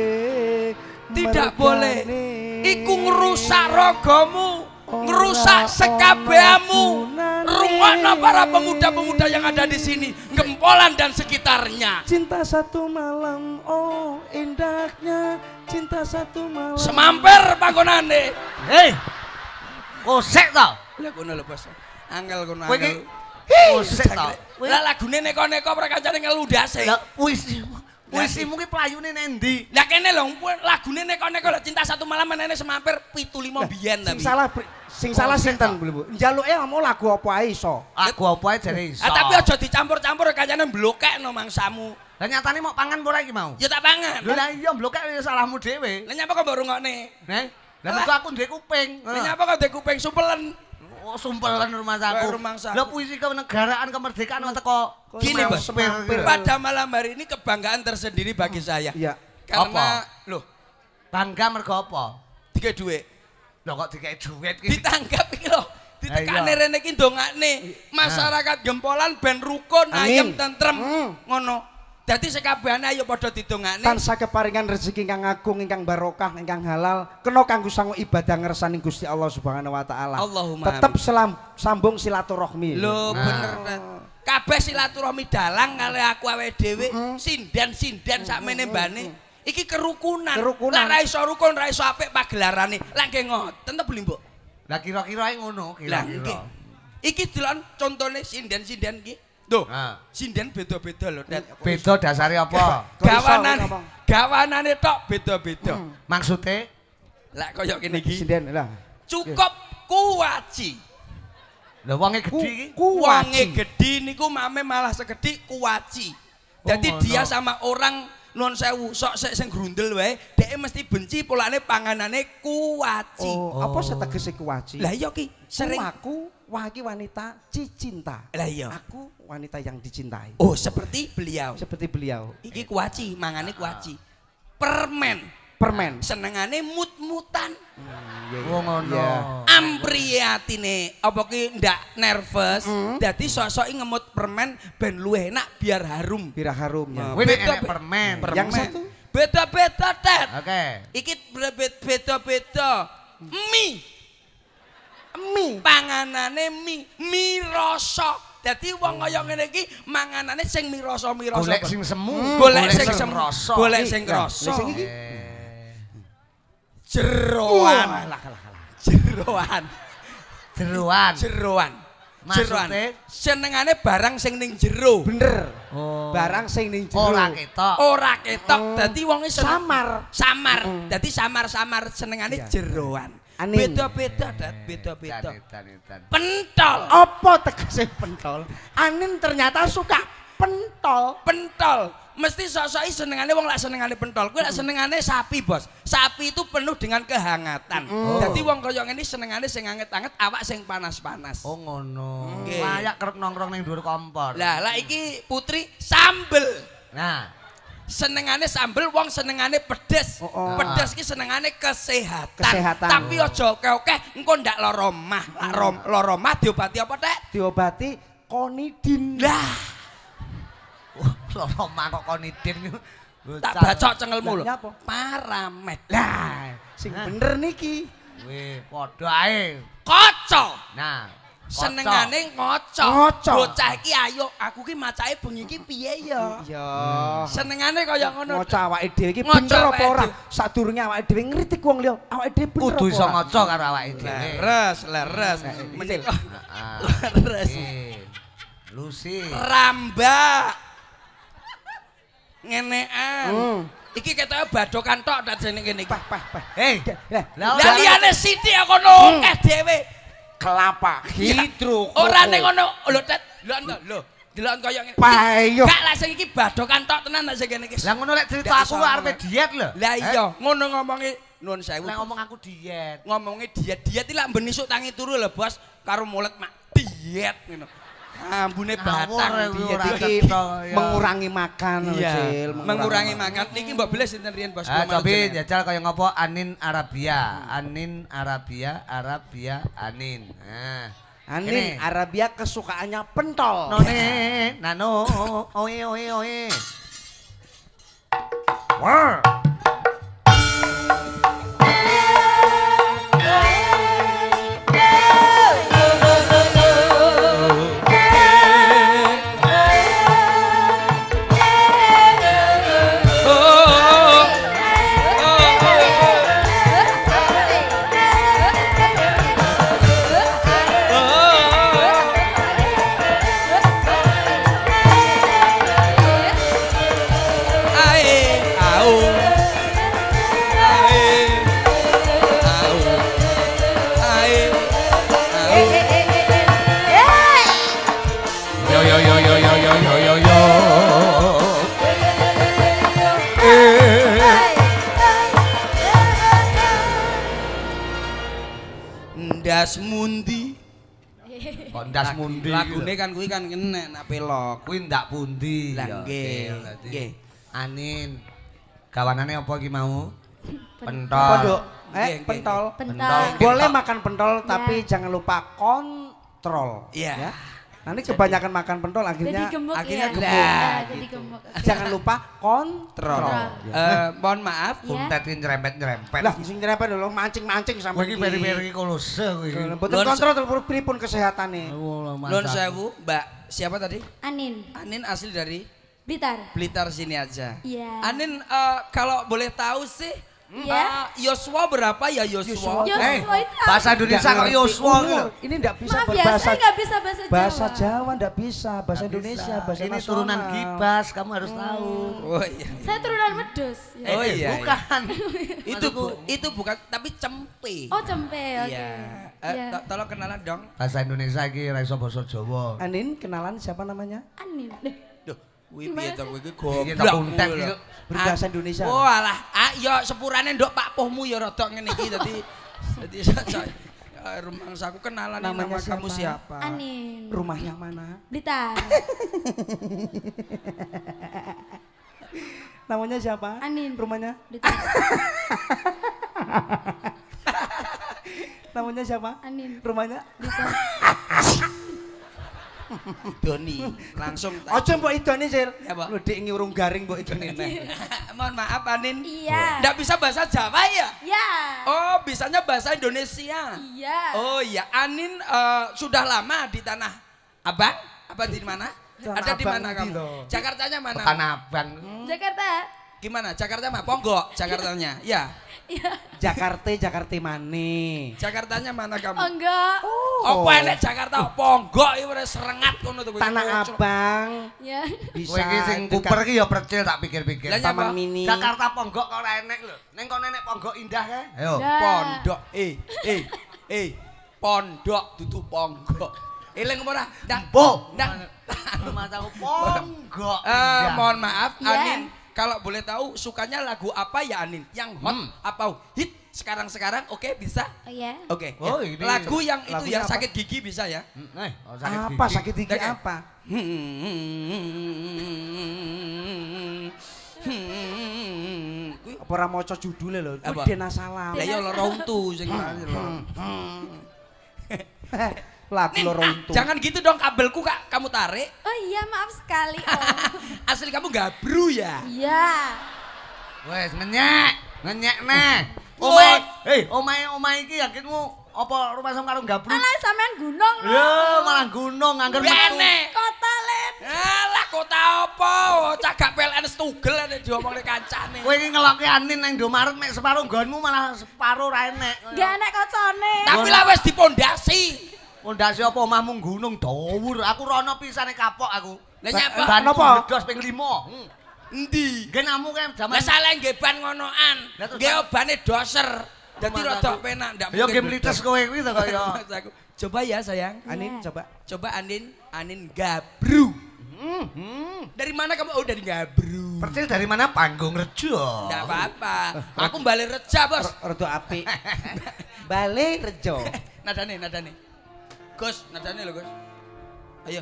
Tidak boleh. Iku ngerusak rogomu, ngerusak sekabehmu. Rungokno para pemuda-pemuda yang ada di sini, Gempolan dan sekitarnya. Cinta satu malam, oh indahnya cinta satu malam. Semamper panggonane. Hei. Kosek to. Lah kono lho, Bos. Angel kono Kowe iki angel. kosek to. Lah lagune neko-neko ora kancane ngelundase. Lah puisimu ki playune nendi? Lah kene lho lagune neko-neko lho cinta satu malam menene semamper 75 biyen tapi. Sing salah sinten, Bu? Njaluke mau lagu apa ae iso. Lagu apa ae jare iso. Tapi aja dicampur-campur kancane mblokekno mangsamu. Lah nyatane mau pangan apa ora iki mau? Ya tak pangan. Lah iya mblokek ya salahmu dhewe. Lah nyapa kok mbok rungokne? Lah mergo aku duwe kuping. Lah nyapa kok duwe kuping supelen? Oh sumpelan rumah saku. Lah puisi kenegaraan kemerdekaan teko gini, Bos. Pada malam hari ini kebanggaan tersendiri bagi saya. Iya. Karena loh, bangga mergo apa? Dikei dhuwit. Lho kok dikei dhuwit ki? Ditangkap iki lho. Ditekane rene iki ndongakne masyarakat Gempolan ben rukun, ayem, tentrem ngono. Dadi sekabehane ayo padha didongakne. Tansah keparingan rezeki ingkang agung, ingkang barokah, ingkang halal, kena kanggo sangu ibadah ngersani Gusti Allah Subhanahu wa taala. Allahumma tetep sambung silaturahmi. Lho bener. Kabeh silaturahmi dalang kali aku awake dhewe, sindan-sindan sakmene mbane. Iki kerukunan. Lah ra iso rukun, ra iso apik pagelarane. Lah nggih ngoten to Blimbuk. Lah kira-kira ae ngono, kira-kira. Iki delon contone sindan-sindan iki. Tuh, Nah. sinden beda-beda lho, Det. Beda dasare apa? Gawanane tok beda-beda. Maksudnya? Lah kaya kene iki. Sinden lah. Cukup kuwaci. Lha wonge gedhi iki. Wonge gedhi niku mame malah segedhi kuwaci. Jadi dia sama orang non sewu sok sing grundel wae, dhek mesti benci polane panganane kuwaci. Oh, apa setegese kuwaci? Lah iya ki, sering aku waki wanita cicinta. Lah iya. Aku wanita yang dicintai. Oh, seperti beliau. Seperti beliau. Iki kuwaci, mangane kuwaci. Permen. Senengane mut-mutan. Oh ngono. Ampriyatine apa ki ndak nervous. Dadi sok-sok ngemut permen ben luwih enak biar harum. Biar harum ya. Kuwi nek permen. Yang satu beda-beda, Tet. Oke. Iki beda-beda. Mie. Panganane mie rasa. Dadi wong kaya ngene iki manganane sing mie rasa-rasa. Golek sing semu, golek sing rasa. Golek sing rasa. Sing iki jeroan. Maksudnya? Senengane barang sing ning jero. Bener. Oh. Barang sing ning jero. Ora ketok. Dadi wonge samar. Dadi samar-samar senengane jeroan. Beda-beda, Dat, beda-beda. Pentol. Apa tegese pentol? Anin ternyata suka pentol. Mesti sok-soki senengane wong lak senengane pentol. Kuwi lak senengane sapi, Bos. Sapi itu penuh dengan kehangatan. Dadi wong kaya ngene senengane sing anget-anget, awak sing panas-panas. Oh ngono. Layak kerep nongkrong ning dhuwur kompor. Lah iki Putri sambel. Nah, senengane sambel, wong senengane pedes. Pedes ki senengane kesehatan. Tapi aja akeh-akeh engko ndak lara mah. Lara mah diobati apa, Tek? Diobati konidin. Lah loro mangkok konidin tak bacok cengelmu lho. Paramet. Lah, sing bener niki. Weh, padha ae. Kaca. Nah, senengane ngaca. Bocah iki ayo, aku ki macake bengi iki piye ya? Iya. Senengane kaya ngono. Ngaca awake dhewe iki bener apa ora? Sadurunge awake dhewe ngritik wong liya, awake dhewe bener. Kudu iso ngaca karo awake dhewe. Leres. Menika. Leres. Lucy. Rambak. Ngenean. Iki ketoke badokan tok dak jene kene iki. Pah. Hei. Lah liyane sithik kono akeh dhewe. Kelapa hidro. Ora ning ngono. Lho, Tet. Lho. Delok kaya ngene. Payo. Gak lah sing iki badokan tok tenan nek sing kene iki. Lah ngono lek cerita aku arepe diet lho. Lah iya, ngono ngomongi nuwun sewu. Nek ngomong aku diet. Ngomongi diet iki lak ben isuk tangi turu lho, Bos, karo mulet mak diet ngono. Ambune batang diet iki mengurangi makan, Cil. Mengurangi makan. Niki mbok beles sinten riyen, Bos. Cobi jajal kaya ngopo Anin Arabia. Anin. Nah. Anin Arabia kesukaannya pentol. Nano. Oe. Wah. Ndas mundi. Kok ndas mundi? Lagune kan kuwi kan kena nak pelok. Kuwi ndak pundi. Lah nggih. Anin. Gawanane apa iki mau? Pentol. Pentol. Boleh makan pentol tapi Ya. jangan lupa kontrol. Iya. Ya. Nanti kebanyakan makan pentol akhirnya gemuk. gemuk. Jadi gemuk. Jangan lupa kontrol. Mohon maaf, Kuntet iki nyerempet-nyerempet. Lah sing nyerempet lho mancing-mancing sampai iki peri-peri kolose kuwi. Mboten kontrol terus pripun kesehatane. Nuwun sewu, Mbak. Siapa tadi? Anin. Anin asli dari Blitar. Blitar sini aja. Iya. Anin kalau boleh tahu sih Iya. Yoswa berapa ya Yoswa? Yoswa itu bahasa Indonesia kok Yoswa gitu. Ini enggak bisa maaf ya, berbahasa. saya nggak bisa bahasa Jawa. Bahasa Jawa enggak bisa, bahasa Indonesia, bahasa ini nasional. turunan Gibas, kamu harus tahu. Oh iya. Saya turunan Medus. Ya. Oh iya. Bukan. Itu bukan tapi cempe. Oh cempe, oke. Iya. Iya. Tolong kenalan dong. Bahasa Indonesia iki ra iso basa Jawa. Anin, kenalan siapa namanya? Anin. Duh, kuwi Gimana piye to sih? kuwi Iki tak goblok. kuntet iki. Berbahasa Indonesia. Oh alah, ya sepurane ndok Pak Pohmu ya rada ngene iki dadi rumangsaku kenalan nama kamu siapa? Anin. Rumahnya mana? Blitar. Namanya siapa? Anin. Rumahnya? Blitar. Namanya siapa? Anin. Rumahnya? Blitar. Doni, langsung Ojo mbok idone, Sil. Ya, Pak. Lho dik ngurung garing mbok idone neh. Mohon maaf Anin. Iya. Nggak bisa bahasa Jawa ya? Ya. Oh, bisanya bahasa Indonesia. Iya. Oh iya, Anin sudah lama di Tanah Abang? Apa di mana? Tanah Ada di Abang mana nanti kamu? loh. Jakartanya mana? Pekan Abang. Jakarta. Gimana? Jakarta mah Ponggok, Jakartanya. Ya. Iya. Jakarta maneh. Jakartanya mana kamu? Oh enggak. Apa enek Jakarta Ponggok iki wis serengat kono to. Tanah Abang. Ya. Bisa. Kowe iki sing kuper iki ya percil tak pikir-pikir. Lah, Taman Apa? Mini. Jakarta Ponggok kok ora enek lho. Ning kono enek Ponggok indah kae. Ayo. Dah. Pondok. Pondok dudu Ponggok. Eling apa ora? Po. Ndak. Rumah tahu Ponggok. Mohon maaf, Iya. Anin. Kalau boleh tahu sukanya lagu apa ya Anin? Yang hot apa hit sekarang-sekarang? Oke, bisa? Oh ya. Oke. Oh, ya. ini Lagu yang itu lagunya yang apa? sakit gigi bisa ya? Apa sakit gigi Oke. apa? Kuwi Apa ora maca judule lho? Apa? Kuwi Dena Salam. lah ya lara untu sing Lagu Nin, loro untu. jangan gitu dong kabelku Kak, kamu tarik. Oh iya, maaf sekali. Oh. Asli kamu gabru ya? Iya. Wes ngenyek neh. Woi. Omahe iki yakinmu apa rumah sama karo gabru? Alah sampean gunung lho. Ya, malah gunung angger metu. Rene. Kota Len. Alah kota apa? Cagak PLN stugel nek diomongne kancane. Kowe iki ngelokke Anin nang Indomaret mek separo nggonmu malah separo ra enek. Gak enek kocone. Tapi lah wis dipondasi. Pondasi apa omahmu gunung dhuwur. Aku rono pisane kapok aku. Lah nyapa? Ban Napa? Gedos ping 5. Endi? Genamu kan Lah jaman salah ngeban ngonoan. Lah terus Nggih obane doser. Dadi Mas rada aku. penak ndak ya game lites kowe kuwi to kaya. Mas aku. Coba ya sayang. Anin Iya. coba. Coba Anin gabru. Dari mana kamu? Oh dari gabru. Percil dari mana panggung rejo? Ndak apa-apa. Aku balik reja, Bos. Rada apik. Bale Rejo. Nadane. Gus, nadane lho, Gus. Ayo.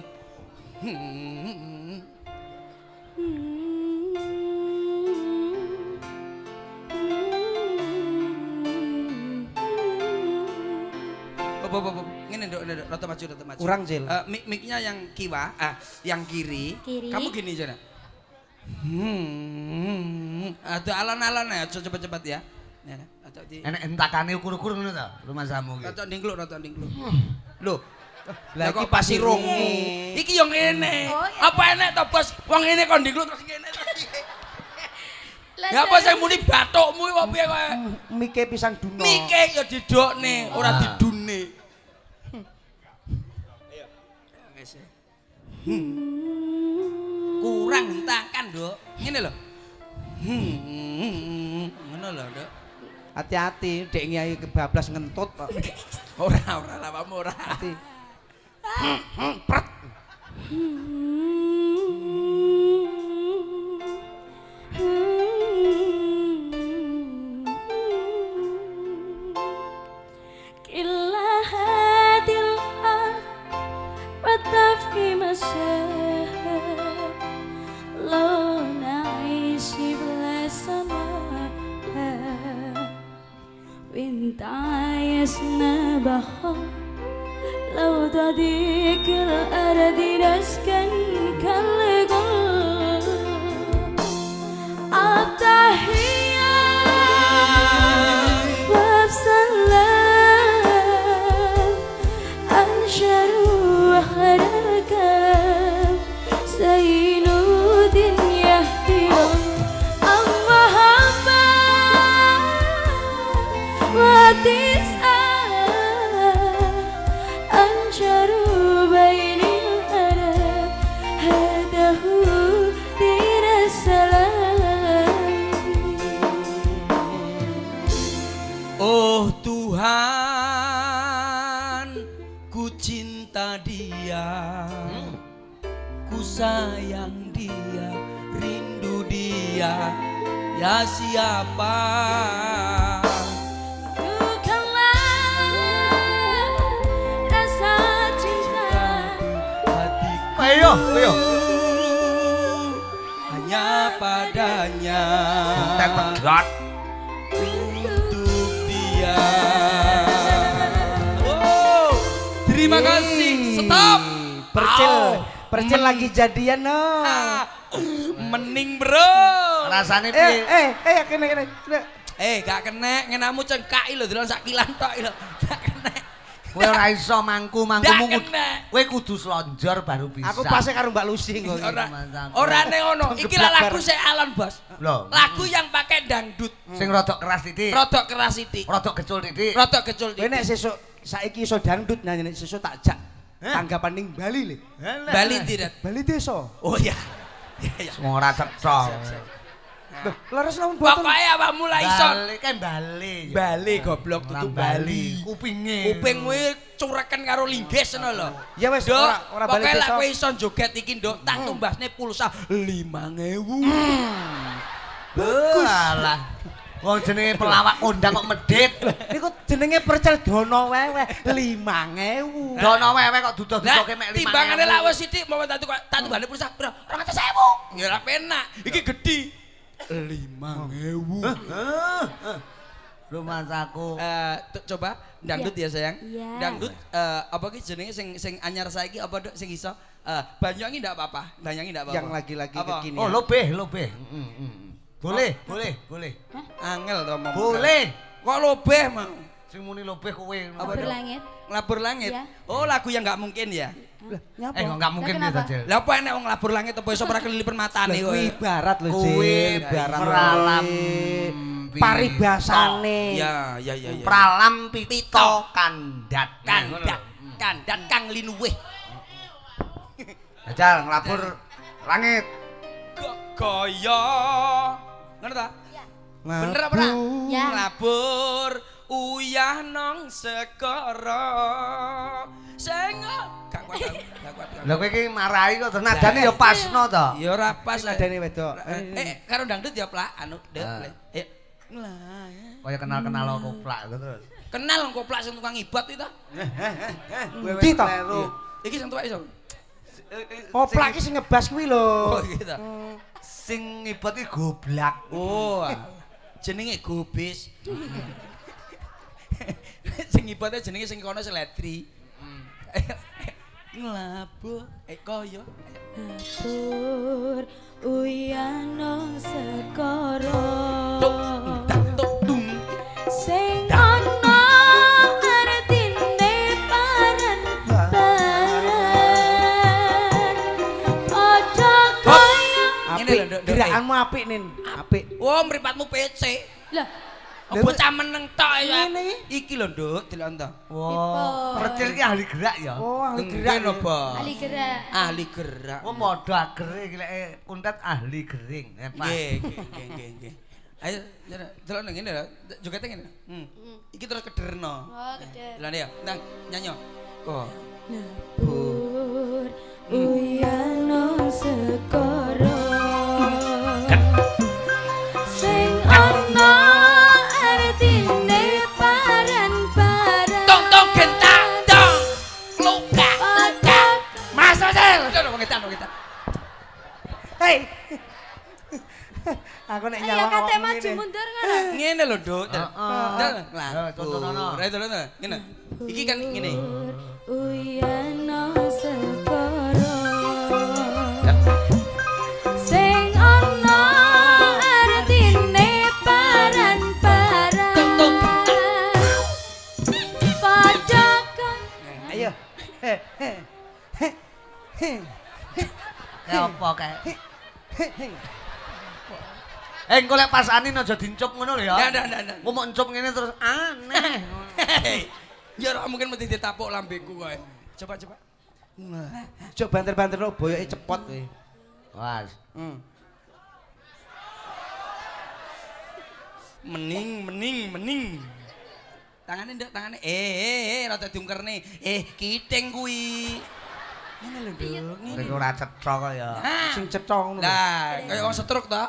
Bob. Ngene nduk, rata maju. Kurang, Jil. Mic-nya yang kiwa, yang kiri. Kiri. Kamu gini aja. Ada alon-alon ya, cepet-cepet ya. Ya, atau di Enek entakane ukur-ukur ngono to rumah samu ki. rata dingkluk. Loh. Lah Lah iki kok pasirungmu. pasirunge. Iki yo ngene. Oh, iya. Apa enek to, Bos? Wong ngene kon dingkluk terus ngene. Lah, Ya apa sing muni bathukmu kok piye kowe? Mike pisang duno. Mike yo didokne, ora didune. Ayo. Wes. Kurang entakan, Nduk. Ngene lho. Ngono lho, Nduk. Hati-hati, Dek Nyai kebablas ngentut kok. Ora lawamu ora. Hati. لو تضيق الأرض نسكن كالقلب التحية وبسلام أنشر وخر الكام سيلود يهدي المحبة sayang dia, rindu dia, ya siapa? Bukanlah rasa cinta Hatiku Ayo, ayo. hanya padanya Tetegat. untuk dia. Oh, terima kasih. Stop. Percil lagi jadian no. Mening bro. Rasane piye? Kene. Gak kena ngenamu cengkai lho delon sak kilan tok lho. Gak kena. Kowe ora iso mangku-mangkumu. Ndak kena. Kowe kudu slonjor baru bisa. Aku pase karo Mbak Lucy kok. Ora ning ngono. Iki lah lagu sik alon, Bos. Loh. Lagu yang pakai dangdut. Sing rodok keras titik. Rodok keras sithik. Rodok kecul titik. Rodok kecul Kowe nek titik. sesuk saiki iso dangdut nyanyi nek sesuk tak jak. Tanggapan ning Bali le. Bali tidak. Bali desa. Oh ya. Ya. Wong ora cetha. Loh, leres lamun boten. Pokoke awakmu lah iso. Bali kan Bali. Bali goblok tutu Bali. Kupinge. Kuping kuwi cureken karo linggis ngono lho. Ya wis Nduk, ora bali pokoke lek desa. kowe iso joget iki nduk, tak tumbasne pulsa 5.000. Alah. Wong jenenge pelawak kondang kok medhit. Niku jenenge percel dono wewe 5.000. Dono wewe kok dudoh-dudohke mek 5.000. Timbangane lak wis sithik mau tak tumbasne pulsa pira? 200.000. Ya ora penak. Iki gedhi. 5.000. Rumahku. Coba dangdut ya sayang. Iya. Dangdut apa ki jenenge sing anyar saiki apa Dok sing iso? Banyuwangi ndak apa-apa. Banyuwangi ndak apa-apa. Yang lagi-lagi Apa? kekinian. Oh, lebih. Boleh. Angel to ngomong. Boleh. Kok lobeh mau? Sing muni lebih kowe. Apa, Dok? berlangit. Labur langit. Iya. Oh, lagu yang nggak mungkin ya. Kok enggak mungkin Lah, gitu, kenapa? Cil. Lah apa enek wong labur langit apa iso ora kelilipan matane Lah, kowe. kuwi ibarat lho, Kuwi Cil. Ibarat pralam paribasane. Ya. Pralam pito kandat. Kandat kang linuwih. Ajal nglapur langit. Gaya. Ngono ta? Bener apa ora? Ya. Nglabur uyah nang sekara. Sing gak kuat. Lah kowe iki marahi kok nadane ya pasno to. Ya ora pas Nadane wedok. karo dangdut ya plak anu Dek. Ah. Ayo. Lah. Kaya kenal-kenal koplak terus. Kenal wong koplak sing tukang ibad itu. Ndi to? Iki sing tuwek iso. Koplak iki sing ngebas kuwi lho. Oh gitu. Sing ibot iki goblak. Oh. Jenenge gobis. Sing ibadnya jenenge sing kono seledri. Nglabuh kaya. Nabur uyano sekara Tung. sing ana artine paran padha kaya Ngene lho, Nduk. Gerakanmu apik, Nin. Apik. Oh, mripatmu PC. lah Bocah meneng tok ya. Ngene Iki lho, Nduk, delok to. Wah, percil ki ahli gerak ya. Oh, ahli Gerak gerak. no, Bos. ahli gerak Ahli gerak. Wong padha agere iki lek kuntet ahli gering. Pak. Nggih. Ayo, delok nang ngene lho. Jogete ngene. Iki terus kederno. oh gede Delok ya. Nang nyanyo. Kok. nabur uyano sekara sing ana artine paran-paran Tong gentang dong. Luka. Mas Ocel. Wong edan. Hei. Aku nek ayo nyawang kate awakmu maju ngene. mundur ngono Ngene lho, Nduk. Heeh. Lah, Contohno. Ngene. Iki kan ngene. uyano sekara sing ana artine paran-paran padha Ayo. Ya apa kae? Engko lek pas anin aja dincup ngono lho ya. Ndak. Engko mau encup ngene terus aneh. Ya ora mungkin mesti ditapuk lambeku kowe. Coba. Coba banter-banter lo boyoke cepot kowe. Was. Mening. Tangane Nduk, tangane. Rada diungkerne. Kiting kuwi. Ngene lho, Nduk. Sing ora cetha kok ya. Sing cetha ngono. Lah, kaya wong stroke to.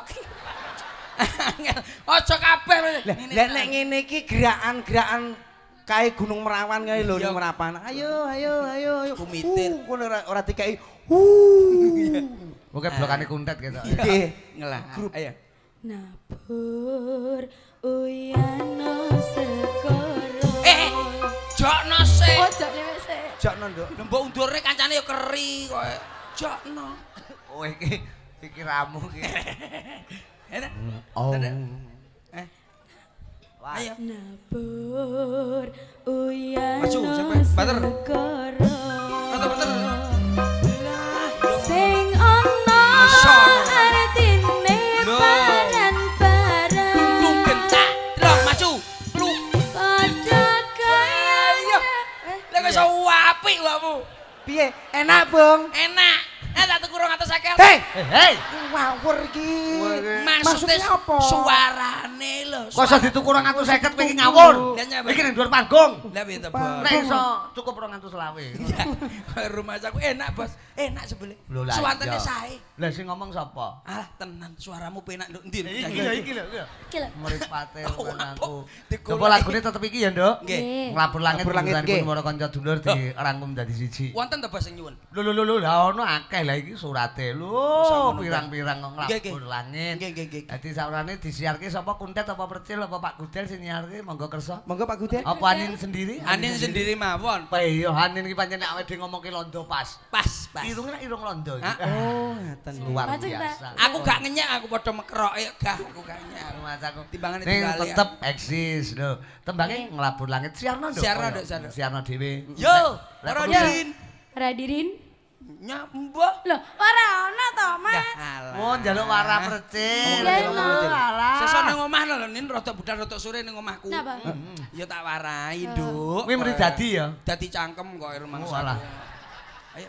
Aja kabeh. Lah nek ngene iki gerakan-gerakan kae Gunung Merawan kae lho ning Merapan. Ayo. Kumitir. Ngono ora dikai. Oke blokane kuntet gitu. Nggih. Ngelah. Ayo. Nabur uyana sekoro. Jokno sik. Oh, jok lewek sik. Jokno, Nduk. Mbok undure kancane ya keri kowe. Jokno. Oh iki ramu iki. Enak. Oh. Ayo. Nabur uyana Maju, sampai bater. sekoro. Bener. Sing ana artine barang-barang. Lu gentak. Delok maju. Lu. Padha kaya. Lah wis apik wamu. Piye? Enak, Bung? Enak. Tak tuku 250. Hei. Ngawur iki. Maksudnya apa? Suarane lho. Kok iso dituku 250 kowe iki ngawur. Lah nyapa? Iki ning dhuwur panggung. Lah piye to, Bos? Nek iso cukup 220. Ya, rumah saku enak, Bos. Enak sebele. Lho, lah Suarane iya. sae. Lah sing ngomong sapa? Alah tenan, suaramu penak nduk ndi. Iki lho. Iki lho. Mripate menangku. Dikulo. Coba lagune tetep iki ya, Nduk. Nggih. Nglabur langit Nglabur langit, nggih. para kanca dulur dirangkum dadi siji. Wonten to Bos sing nyuwun? Lho, lah ono akeh lah iki surate. Lho, pirang-pirang kok nglabur langit. Nggih. Dadi saurane disiarke sapa Kuntet apa Percil apa Pak Gudel sing nyiarke monggo kersa. Monggo Pak Gudel. Apa Anin sendiri? Anin sendiri mawon. Apa iya Anin iki pancen nek awake dhewe ngomongke londo pas. Pas. Irunge nek irung londo iki. Oh, ngaten. Luar Maju, Mbak. biasa. Aku gak ngenyak, aku padha mekroke gak, aku gak ngenyak. Masaku. Timbangane Ning digali. tetep eksis lho. Tembange nglabur langit siarno Nduk. Siarno, Nduk, siarno. Siarno dhewe. Yo, Lah, para perlu- Din. Radirin. Nyambah. Loh, ora ana to, Mas. Oh, njaluk wara Percil. Iya, no. Alah. Sesuk nang omah lho, Nin rada budal rada sore ning omahku. Napa? Ya tak warai, Nduk. Kuwi mrene dadi ya. Dadi cangkem kok rumah Oh, alah. Ayo.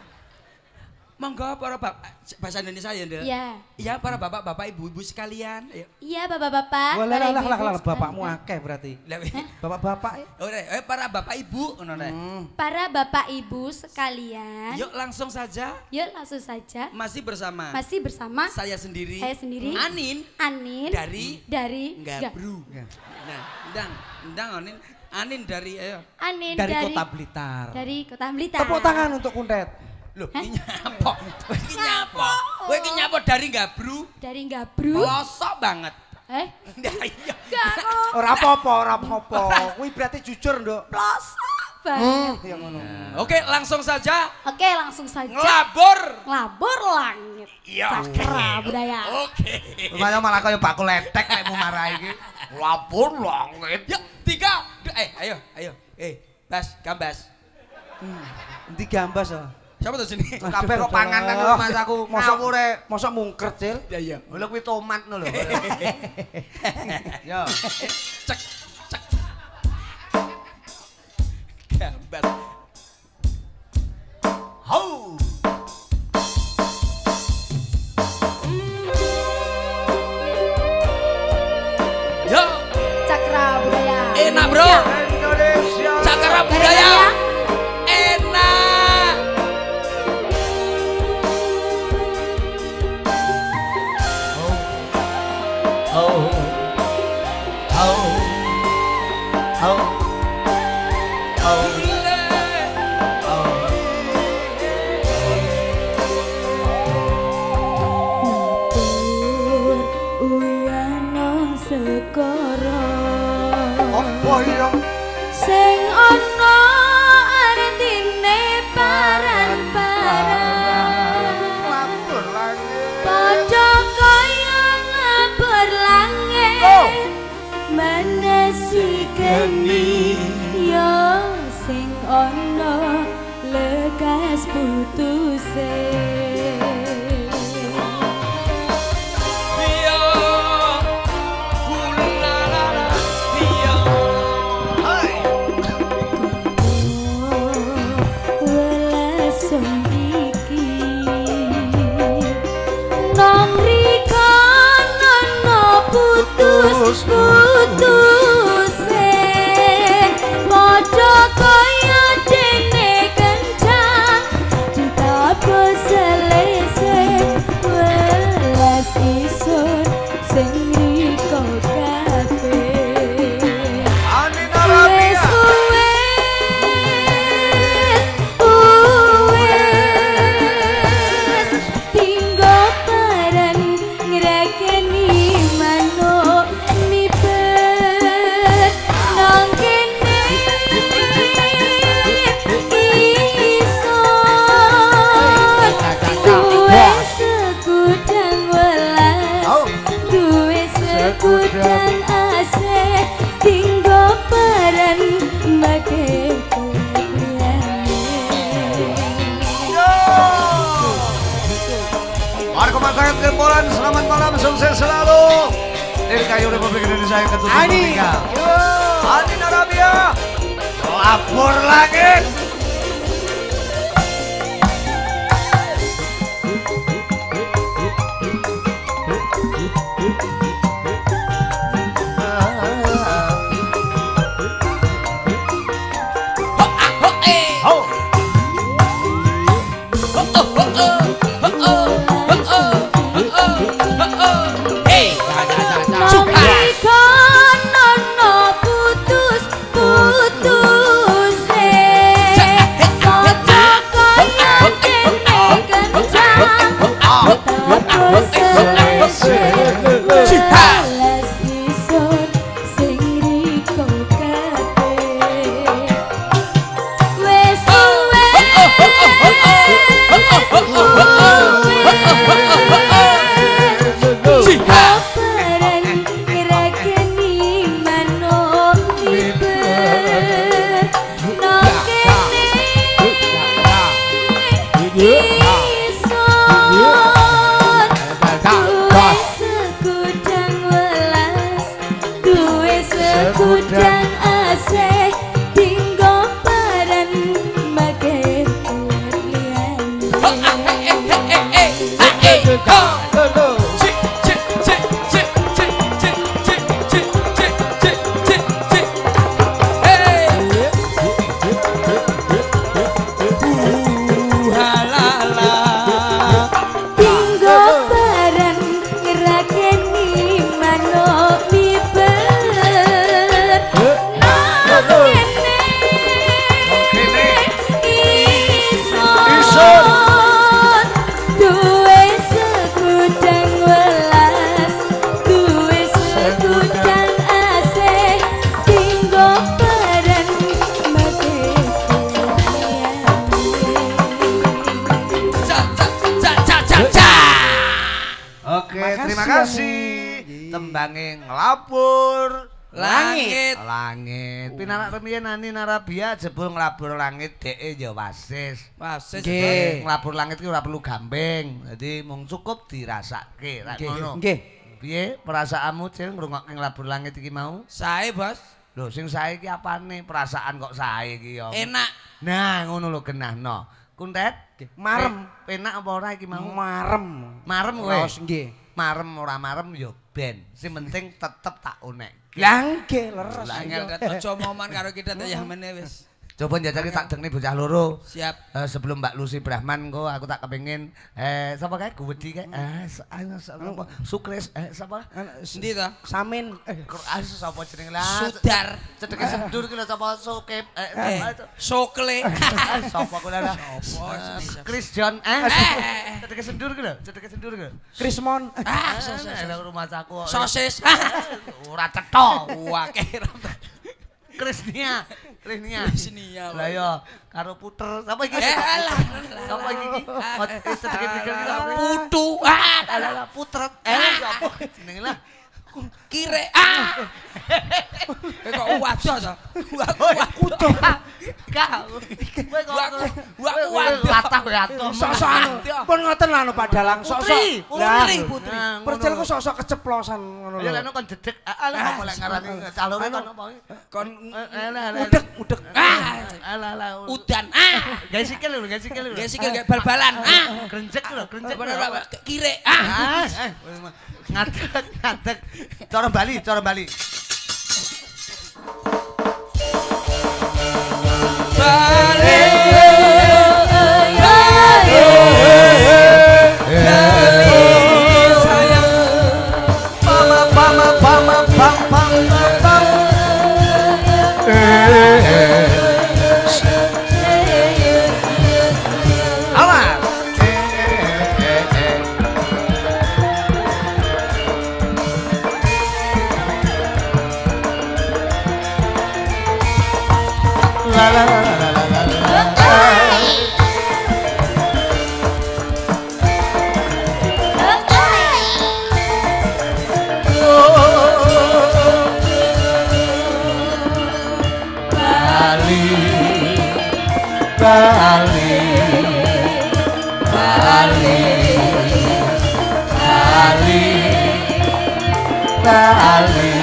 Monggo para bapak bahasa Indonesia ya, Nduk. Iya. Iya, para bapak-bapak, ibu-ibu sekalian. Ayo. Iya, Bapak-bapak. Wah, para lah ibu-ibu bapakmu sekalian. akeh berarti. Lah, Bapak-bapak ya? ora, para bapak ibu ngono rek. Para Bapak Ibu sekalian. Yuk langsung saja Yuk langsung saja. masih bersama Masih bersama saya sendiri. saya sendiri. Anin Anin dari Enggak. Gabru. Nah, ndang Anin. Anin dari ayo. Anin Dari Kota Blitar. Dari Kota Blitar. Tepuk tangan untuk Kuntet. Loh, iki nyapo? Iki nyapo? Kowe iki nyapo dari Gabru? Dari Gabru. Pelosok banget. Nah, iya. Enggak kok. Ora apa-apa. Kuwi berarti jujur, Nduk. Pelosok banget. Ya ngono. Oke, langsung saja Oke, langsung saja. ngelabur. Ngelabur langit. Iya. Cakra budaya. Oke. Lumayan malah kaya bakul letek nek mu marahi iki. Lapor langit. Yuk, 3. Ayo. Bas, gambas. Endi gambas ah? Siapa tuh sini? Kabeh kok pangan nang Mas aku. Ngawure. Mosok mungkret, Cil. Iya. Lho kuwi tomat lho. Yo. Cek. Gambas. Hau. Yo, Cakra budaya. enak, Bro. Indonesia. Cakra budaya. Enak. Oh. Nabur uyana sekara. Apa iya? Sing ana artine paran-paran. Lapor langit. Padha kaya ngabur langit. Oh. Manesi geni yo sing ana lekas putuse. Iya. Ulalala. Iya. Hai. Welasem iki nang rika ana putus-putuse padha kaya dene kencang Warga masyarakat Gembolan, selamat malam, sukses selalu. Dirgahayu Republik Indonesia yang ke-73. Ani Narabia, lapor langit. Terima kasih. Tembange nglapur langit. Langit. Pinarak remien Ani Narabia jebul nglapur langit dheke ya wasis. Wasis. Nggih. Nglapur langit ki ora perlu gambeng. Dadi mung cukup dirasake. Ra ngono. Nggih. Piye perasaanmu Cil ngrungokke nglapur langit iki mau? Sae, Bos. Lho sing sae iki apane? Perasaan kok sae iki ya. Enak. Nah, ngono lho genahno. Kuntet, marem. Penak apa ora iki mau? Marem. Marem kowe. Nggih. Marem ora marem ya ben. Sing penting tetep tak unek. Lah nggih leres. Lah angel ket aja moman karo kita ya meneh wis. Coba njajaki tak dengne bocah loro. Siap. Sebelum Mbak Lucy Brahman engko aku tak kepengin sapa kae Guwedi kae. Sapa? Sukres sapa? Endi to? Samin. Sapa jenenge lah? Sudar. Cedeke sendur ki lho sapa Sokep. Sokle. Sapa kuwi lah? Chris John. Cedeke sendur ki lho, cedeke sendur ki. Krismon. Rumah caku. Sosis. Ora cetha. Wake. Krisnia. Lah ya karo puter. Sapa iki? Sapa iki? Cedeke pikir putu. Alah putret. Sapa jenenge lah? Kire. Kok wadah to? Kudu. Kowe kok latah kowe atuh. Sok-sok pun ngoten lho Pak Dalang, sok-sok. Putri. Percil ku sok-sok keceplosan ngono lho. Ya lha kon jedek. Alah kok lek ngarani calone kon apa? Kon udek. Alah. Udan. Gawe sikil lho. Gawe sikil gak bal-balan. Grenjek lho. Kire. Ngadeg. Cara Bali. La la la la la la la. Bali.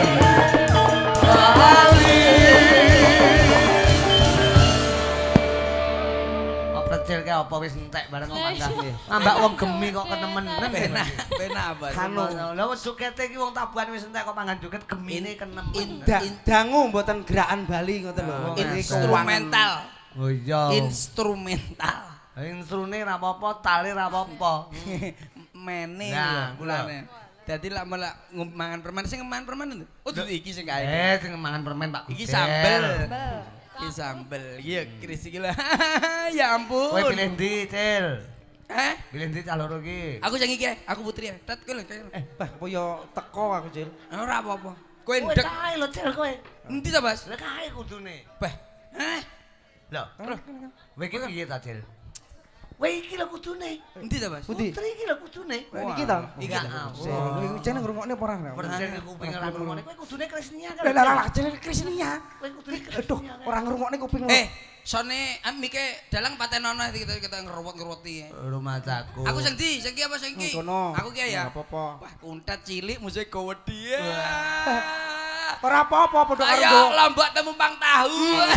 Precil ke apa wis entek bareng kok mangga. Ambak wong gemi kok kenemenen. Penak Bas. Kanu. Lha wis jogete iki wong tabuhan wis entek kok mangan joget gemine kenemen. Dangu mboten gerakan Bali ngoten lho. Instrumental. Oh iya. Instrumental. Instrune ra apa-apa, tali ra apa-apa. Mene Nah, kulane. Dadi lak mangan permen sing mangan permen. Oh iki sing kae. Sing mangan permen Pak. Iki sambel. Iki sambel. Iya kris iki lho. Ya ampun. Kowe pilih ndi, Cil? Pilih ndi cah loro iki? Aku sing iki, aku putri ya. Tet kowe lho. Bah, apa yo teko aku, Cil. Ora apa-apa. Kowe Kowe ndek. kae lho, Cil kowe. Endi ta, Bas? Lah kae kudune. Bah. Lho, kowe iki piye ta, Cil? Kowe iki lho kudune. Endi ta, Bas? Pundi? Putri iki lho kudune. Iki ta? Iki ta. Kowe jane ngrungokne apa ora? Percil kuping ora ngrungokne. Kowe kudune Krisnia kan. Lah, jane Krisnia. Kowe kudune Aduh, ora ngrungokne kuping. Sone mike dalang patenono kita ngeruwet-ngeruweti. Rumah caku. Aku sing ndi? Sing iki apa sing iki? Aku ki ya. Apa-apa. Wah, kuntet cilik musik gowedi. Ora apa-apa padha karo. Ayo lombok temumpang tahu.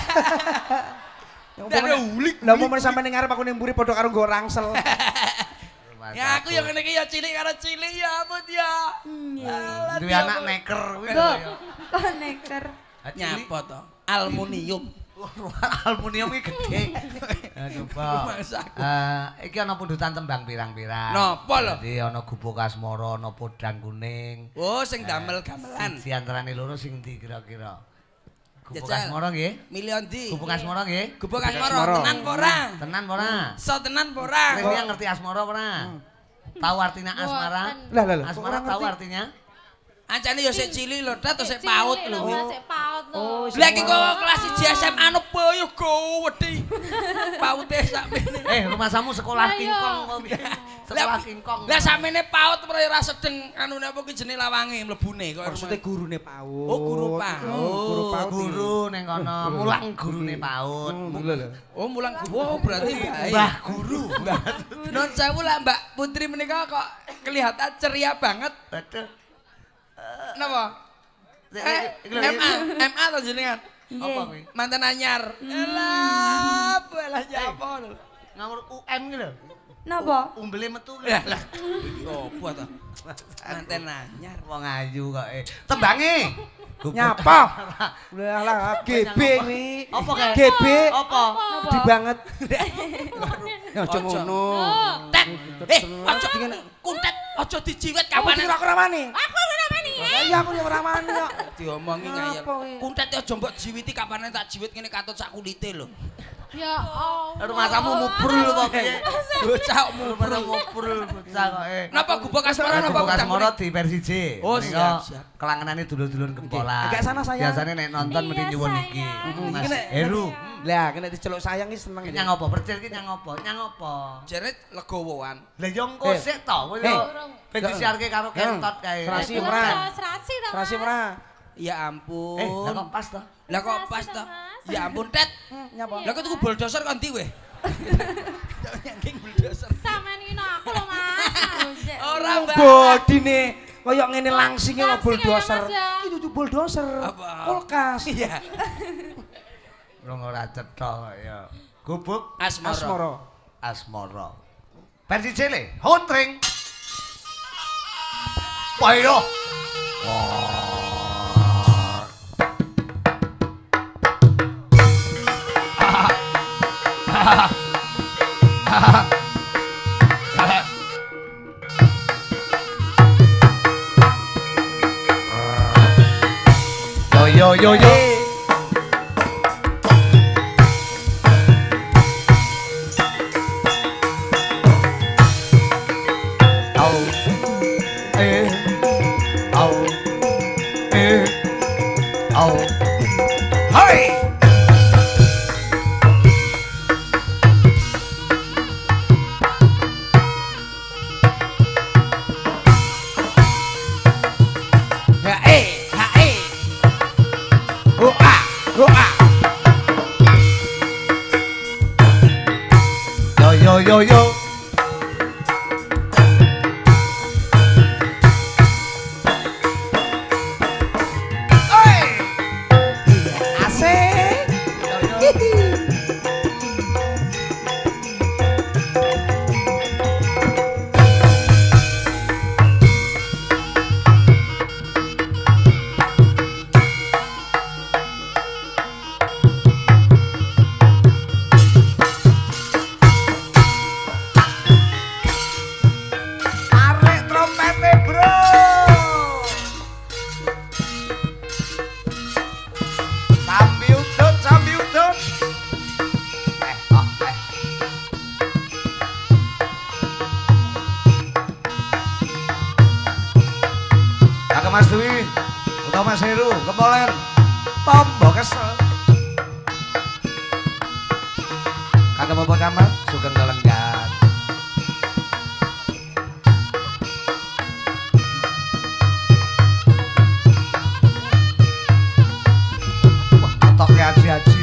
Dari ulik. Lah mau sampe ning ngarep aku ning mburi padha karo nggo rangsel. Ya aku yang ngene iki ya cilik karo cilik ya ampun ya. Duwe anak neker kuwi lho ya. Kok neker. Nyapa to? Aluminium. Aluminium iki gede. Aduh, Pak. Iki ana pundutan tembang pirang-pirang. Napa lho? Dadi ana gubuk asmara, ana podang kuning. Oh, sing damel gamelan. Di antarane loro sing ndi kira-kira? Gubuk Jajal. asmara nggih? Milih ndi? Gubuk asmara nggih? Gubuk asmara tenan apa ora? Tenan apa ora? So tenan apa ora? Kowe ngerti asmara apa ora? Tahu artinya asmara? Lah. Asmara tahu artinya? Ancane ya sik cilik lho, dat sik paut lho. Sik paut lho. Lah iki kok kelas 1 SMA nopo yo gowedi. Paute sakmene. Rumahmu sekolah kingkong kok piye? Sekolah kingkong. Lah sakmene paut ora sedeng anune apa ki jenenge lawange mlebune kok. Maksudnya gurune PAUD. Oh, guru PAUD. Guru PAUD. Guru ning kono, mulang gurune PAUD. Oh, mulang guru. Oh, berarti baik. Mbah guru. Non sewu lah Mbak Putri menika kok kelihatan ceria banget. Aduh. Napa? MA to jenengan. Apa kuwi? Mantan anyar. Elah, belah nyapa lho. Ngawur UM ki lho. Napa? Umbele metu ki. Lah, iki opo to? Mantan anyar. Wong ayu kok. Tembange. Nyapa? Lah GB kuwi. Apa kae? GB. Apa? Di banget. Ya aja ngono. Tet. Aja kuntet, aja dijiwet kapanan. Aku ora wani. Aku ora wani. Iya aku ya ora wani kok. Diomongi ngayal. Apa kuwi? Kuntet aja mbok jiwiti kapanan tak jiwit ngene katut sak kulite lho. Ya Allah. Rumahmu mubrul kok piye? Bocah mubrul bocah kok. Napa gubuk asmara napa Gubuk asmara di versi J. Oh, Menika siap. Kelangenane dulur-dulur kempolan. Agak sana sayang. Biasane nek nonton mesti nyuwun iki. Mas Heru. Lah kena diceluk sayang iki seneng. Nyang apa? Percil ki nyang apa? Nyang apa? Jeret legowoan. Lah yo engko sik to, kowe yo ben disiarke karo Kentot kae. Serasi ora. Serasi ta. Serasi ora. Ya ampun. Lah kok pas to? Lah kok pas to? Ya ampun, Tet. Nyapa? Lah kok tuku bulldozer kon ndi weh? Nyangking bulldozer. Sampeyan iki aku lho, Mas. Ora, Mbak. Bodine koyo ngene langsinge kok bulldozer. Langsing ya, Mas, ya. Iki dudu bulldozer. Apa? Kulkas. Iya. Rong ora cetha kok ya. Gubuk Asmara. asmara. Versi Jele, Hontring. Wah yo. Yo. Hey! Mas Dwi utawa Mas Heru kepolen tombo kesel. Kagak apa kamar sugeng kelenggan. Wah, toknya haji-haji.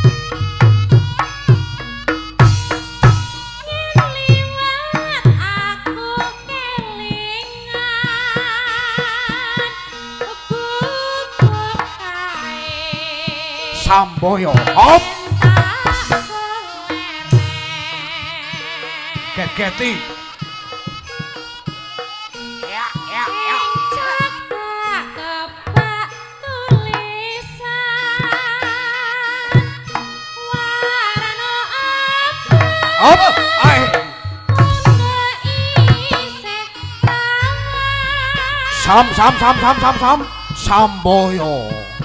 Samboyo hop Get-geti. ya ya ya hop ai sam Samboyo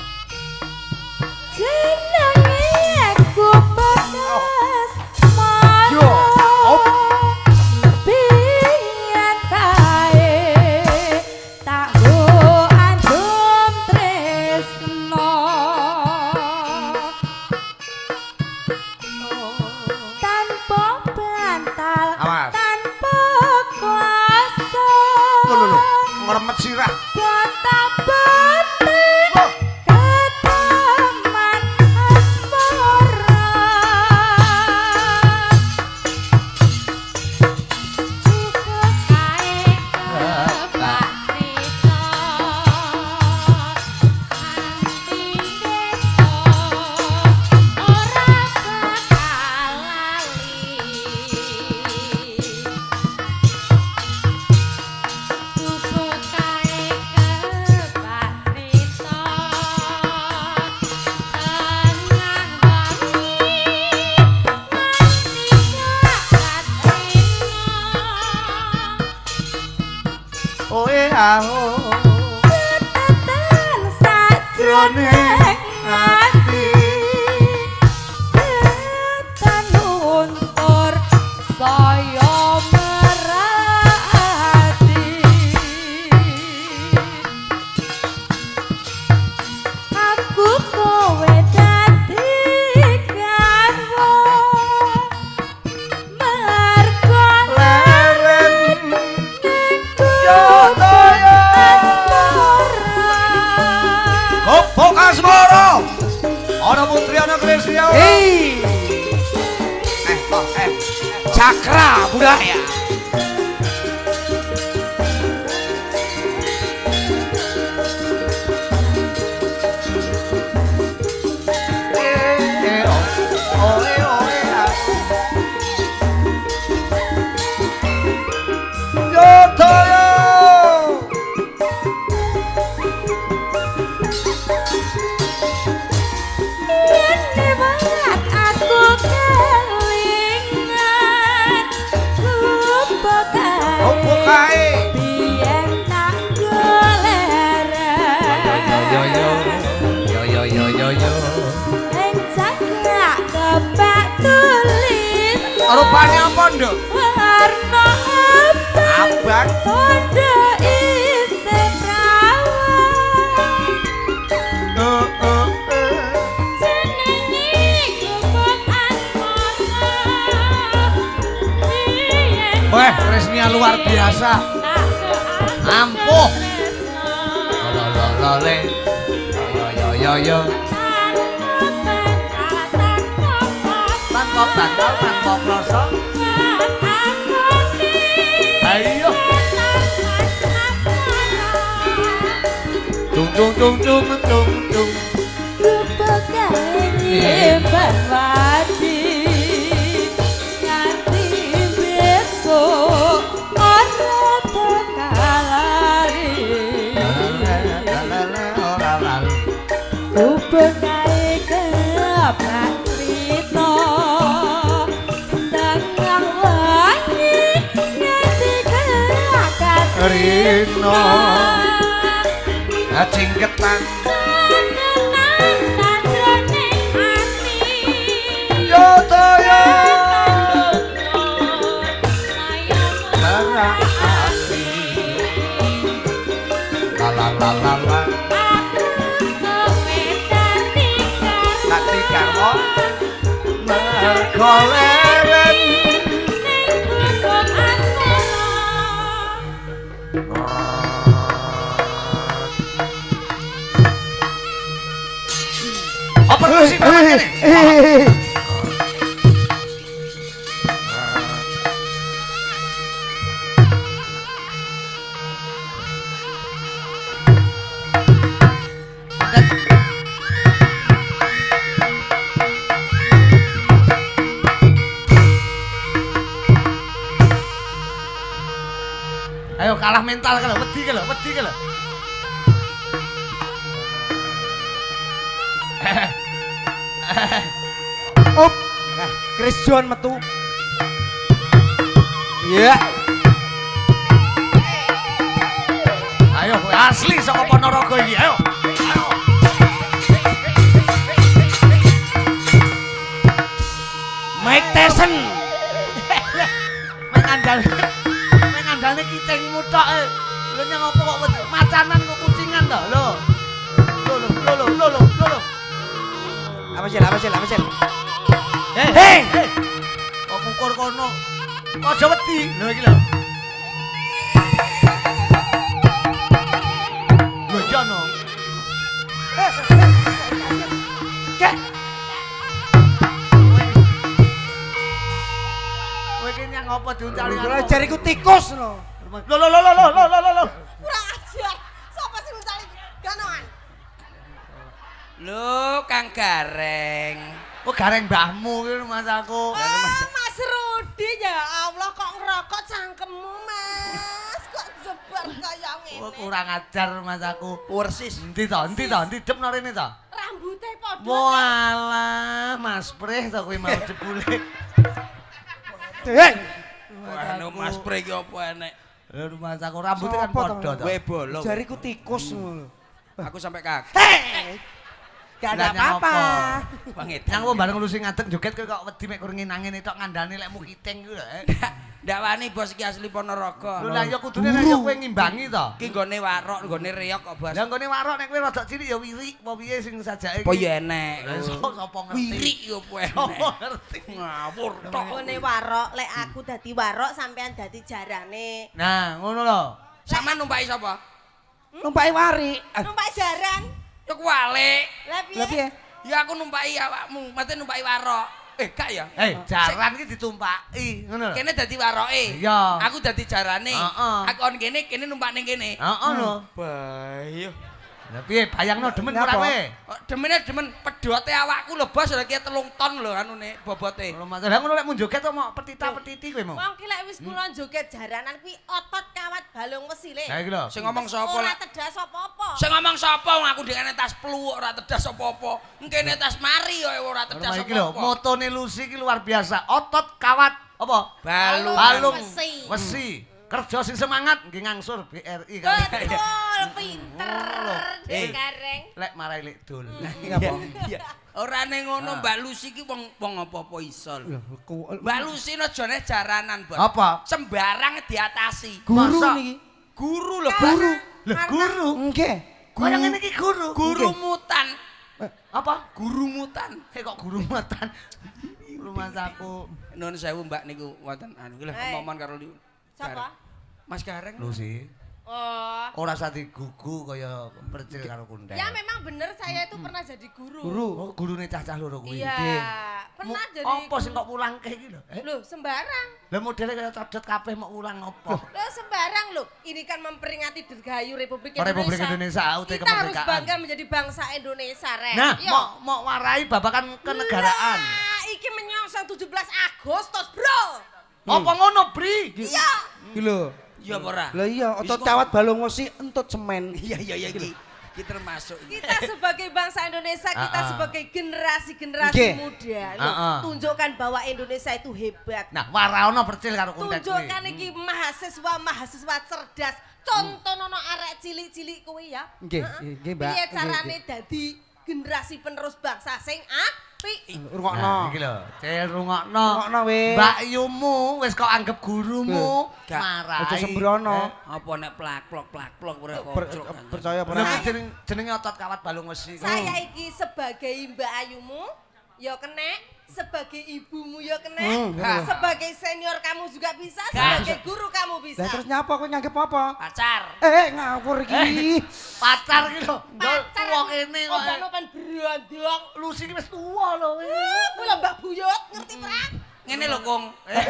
Ngeremet sirah. Cakra budaya. Rupanya apa, Nduk? Warna abang tondo isi prawan jenengi gubuk asmara weh, Resnia luar biasa ampuh lololole yo tanpa bantal tanpa kloso ayo tung gubuk nyimpen wadi nganti besok ora bakal lari gubuk kae kebak crita tengah wangi nganti keakat Rino cingketan Yotaya Lara api la la la. Dadi karmo mergo leren. Apa sih namanya nih? Ayo kalah mental kalau wedi kalau. Up. Nah, Chris John metu. Iya. Ayo kowe asli saka Ponorogo iki, ayo. Mike Tyson. Mengandalne kitingmu tok. Lho nyang opo kok macanan kok kucingan to? Lho. Lho. Apa sih? Hei. Kok ukur kono. Aja wedi. Lho iki lho. Lho jono. Kek. Kowe iki nyang opo diuncali karo Jariku tikus lho. Lho. Kurang ajar. Sopo sing uncali ganoan? Lho, Kang Gareng. Oh gareng mbahmu iki Mas aku. Mas Rudi ya Allah kok ngerokok cangkemmu Mas. Kok jebar kaya ngene. Oh kurang ajar Mas aku. Persis. Endi to? Didepno rene to? Rambute padha. Walah, Mas Prih to kuwi mau jebule. Hei. Wah, Mas Pre iki opo enek? Lho Mas aku rambutnya kan padha to. Kowe bolong. Jariku tikus lho. Aku sampai kaget. Hei. Gak ada apa-apa. Banget. Yang bareng lu sing ngadeg joget kowe kok wedi mek kurang nangene tok ngandani lekmu kiting ku lho. Ndak wani bos iki asli Ponorogo. Lho lah ya kudune nek kowe ngimbangi to. Iki nggone warok, nggone reok kok, Bos. Lah nggone warok nek kowe rada cilik ya wirik apa piye sing sajake iki. Apa ya enek. Sapa ngerti. Wirik yo apa enek. Sapa ngerti. Ngawur tok. Ngene warok, lek aku dadi warok sampean dadi jarane. Nah, ngono lho. Sama numpaki sapa? Numpaki wari. Numpak jaran. Ya kuwalik. Lah Lah piye? Ya aku numpaki awakmu, mate numpaki warok. Gak ya? Jaran iki ditumpaki, ngono lho. Kene dadi waroke. Iya. Aku dadi jarane. Heeh. Aku on kene numpak ning kene. Heeh lho. Bayo. Lah piye bayangno demen ora kowe? Demene demen pedote awakku lho, Bos, lha ki 3 ton lho anune bobote. Lho Mas, lah ngono lek mun joget kok mau petita-petiti kowe mau. Wong ki lek wis kula joget jaranan kuwi otot kawat balung wesi le. Lah iki lho. Sing ngomong sapa Ora lah? tedas apa-apa. Sing ngomong sapa wong aku dikene tas pluwuk ora tedas apa-apa. Engkene tas mari yo ora tedas Iki lho, apa-apa. motone Lucy iki luar biasa. Otot kawat apa? Balung. Wesi. Wesi. Kerja sing semangat nggih ngangsur BRI kan. Betul, pinter. Gareng. Lek marai lek dul. Iya. Ora ning ngono Mbak Lucy ki wong apa-apa iso lho. Mbak Lucy najane jaranan, Bos. Apa? Sembarang diatasi. Guru Masa? niki. Guru lho, Guru. Lah guru. Nggih. Kaya ngene iki guru. Guru mutan. Apa? Guru mutan. Kok guru matan. Rumah aku. Nuwun sewu Mbak niku wonten anu lho momon karo Siapa? Mas Gareng. Lucy. Oh. Ora sati gugu kaya percil karo kundel. Ya memang bener saya itu pernah jadi guru. Oh, gurune cah-cah loro kuwi. Iya. Pernah jadi. Apa sing kok pulangke iki lho? Loh, sembarang. Lah modele kaya codot kabeh mau ulang apa? Loh, sembarang loh. Ini kan memperingati Dirgahayu Republik Indonesia. Republik Indonesia, UT Kita harus kemerdekaan. bangga menjadi bangsa Indonesia, Rek. Nah, Yo. mau warai babakan kenegaraan. Lah, iki menyongsong 17 Agustus, Bro. Apa ngono, Bri? Iya. Iki lho. Iya apa ora? Lah iya, otot kawat balung wesi entut semen. Iya iki. Iki termasuk iki. Kita sebagai bangsa Indonesia, kita sebagai generasi-generasi Nggih. muda, loh, tunjukkan bahwa Indonesia itu hebat. Nah, waraono percil karo konten kuwi. Tunjukkan iki mahasiswa cerdas. Contoh nono arek cilik-cilik kuwi ya. Nggih, Heeh. nggih, Mbak. Piye Nggih, carane dadi generasi penerus bangsa sing apik. Rungokno. Iki lho, Cil rungokno. Rungokno wis. Mbak Yumu wis kok anggap gurumu. Marai. Aja sembrono. Apa nek plak-plok ora Percaya Lho ora? jenenge otot kawat balung wesi. Saya iki sebagai Mbak Ayumu ya kena, sebagai ibumu ya kena, sebagai senior kamu juga bisa, sebagai guru kamu bisa. Lah terus nyapa kowe nganggep apa? pacar. Ngawur iki. Pacar iki lho. Pacar Tuwa kene kok. opan berondong. Lu sing wis tuwa lho. Kuwi lho Mbak Buyut, ngerti pra? Ngene lho, Kong.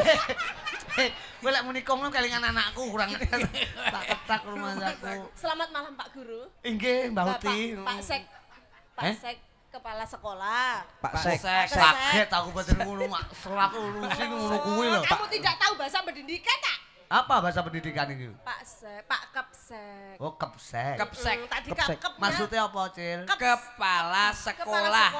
Kowe lek muni kong kelingan anakku kurang tak ketak rumah aku. Selamat malam Pak Guru. Inggih, Mbak Uti. Pak Sek. Pak Sek kepala sekolah. Pak Sek. Kaget aku batin ngono mak serak lu sing ngono kuwi lho. Kamu tidak tahu bahasa pendidikan tak? Apa bahasa pendidikan iki? Pak Sek, Pak Kepsek. Oh, kepsek. Kepsek. Tadi Kepsek. kep. Maksudnya apa, Cil? Kepala sekolah.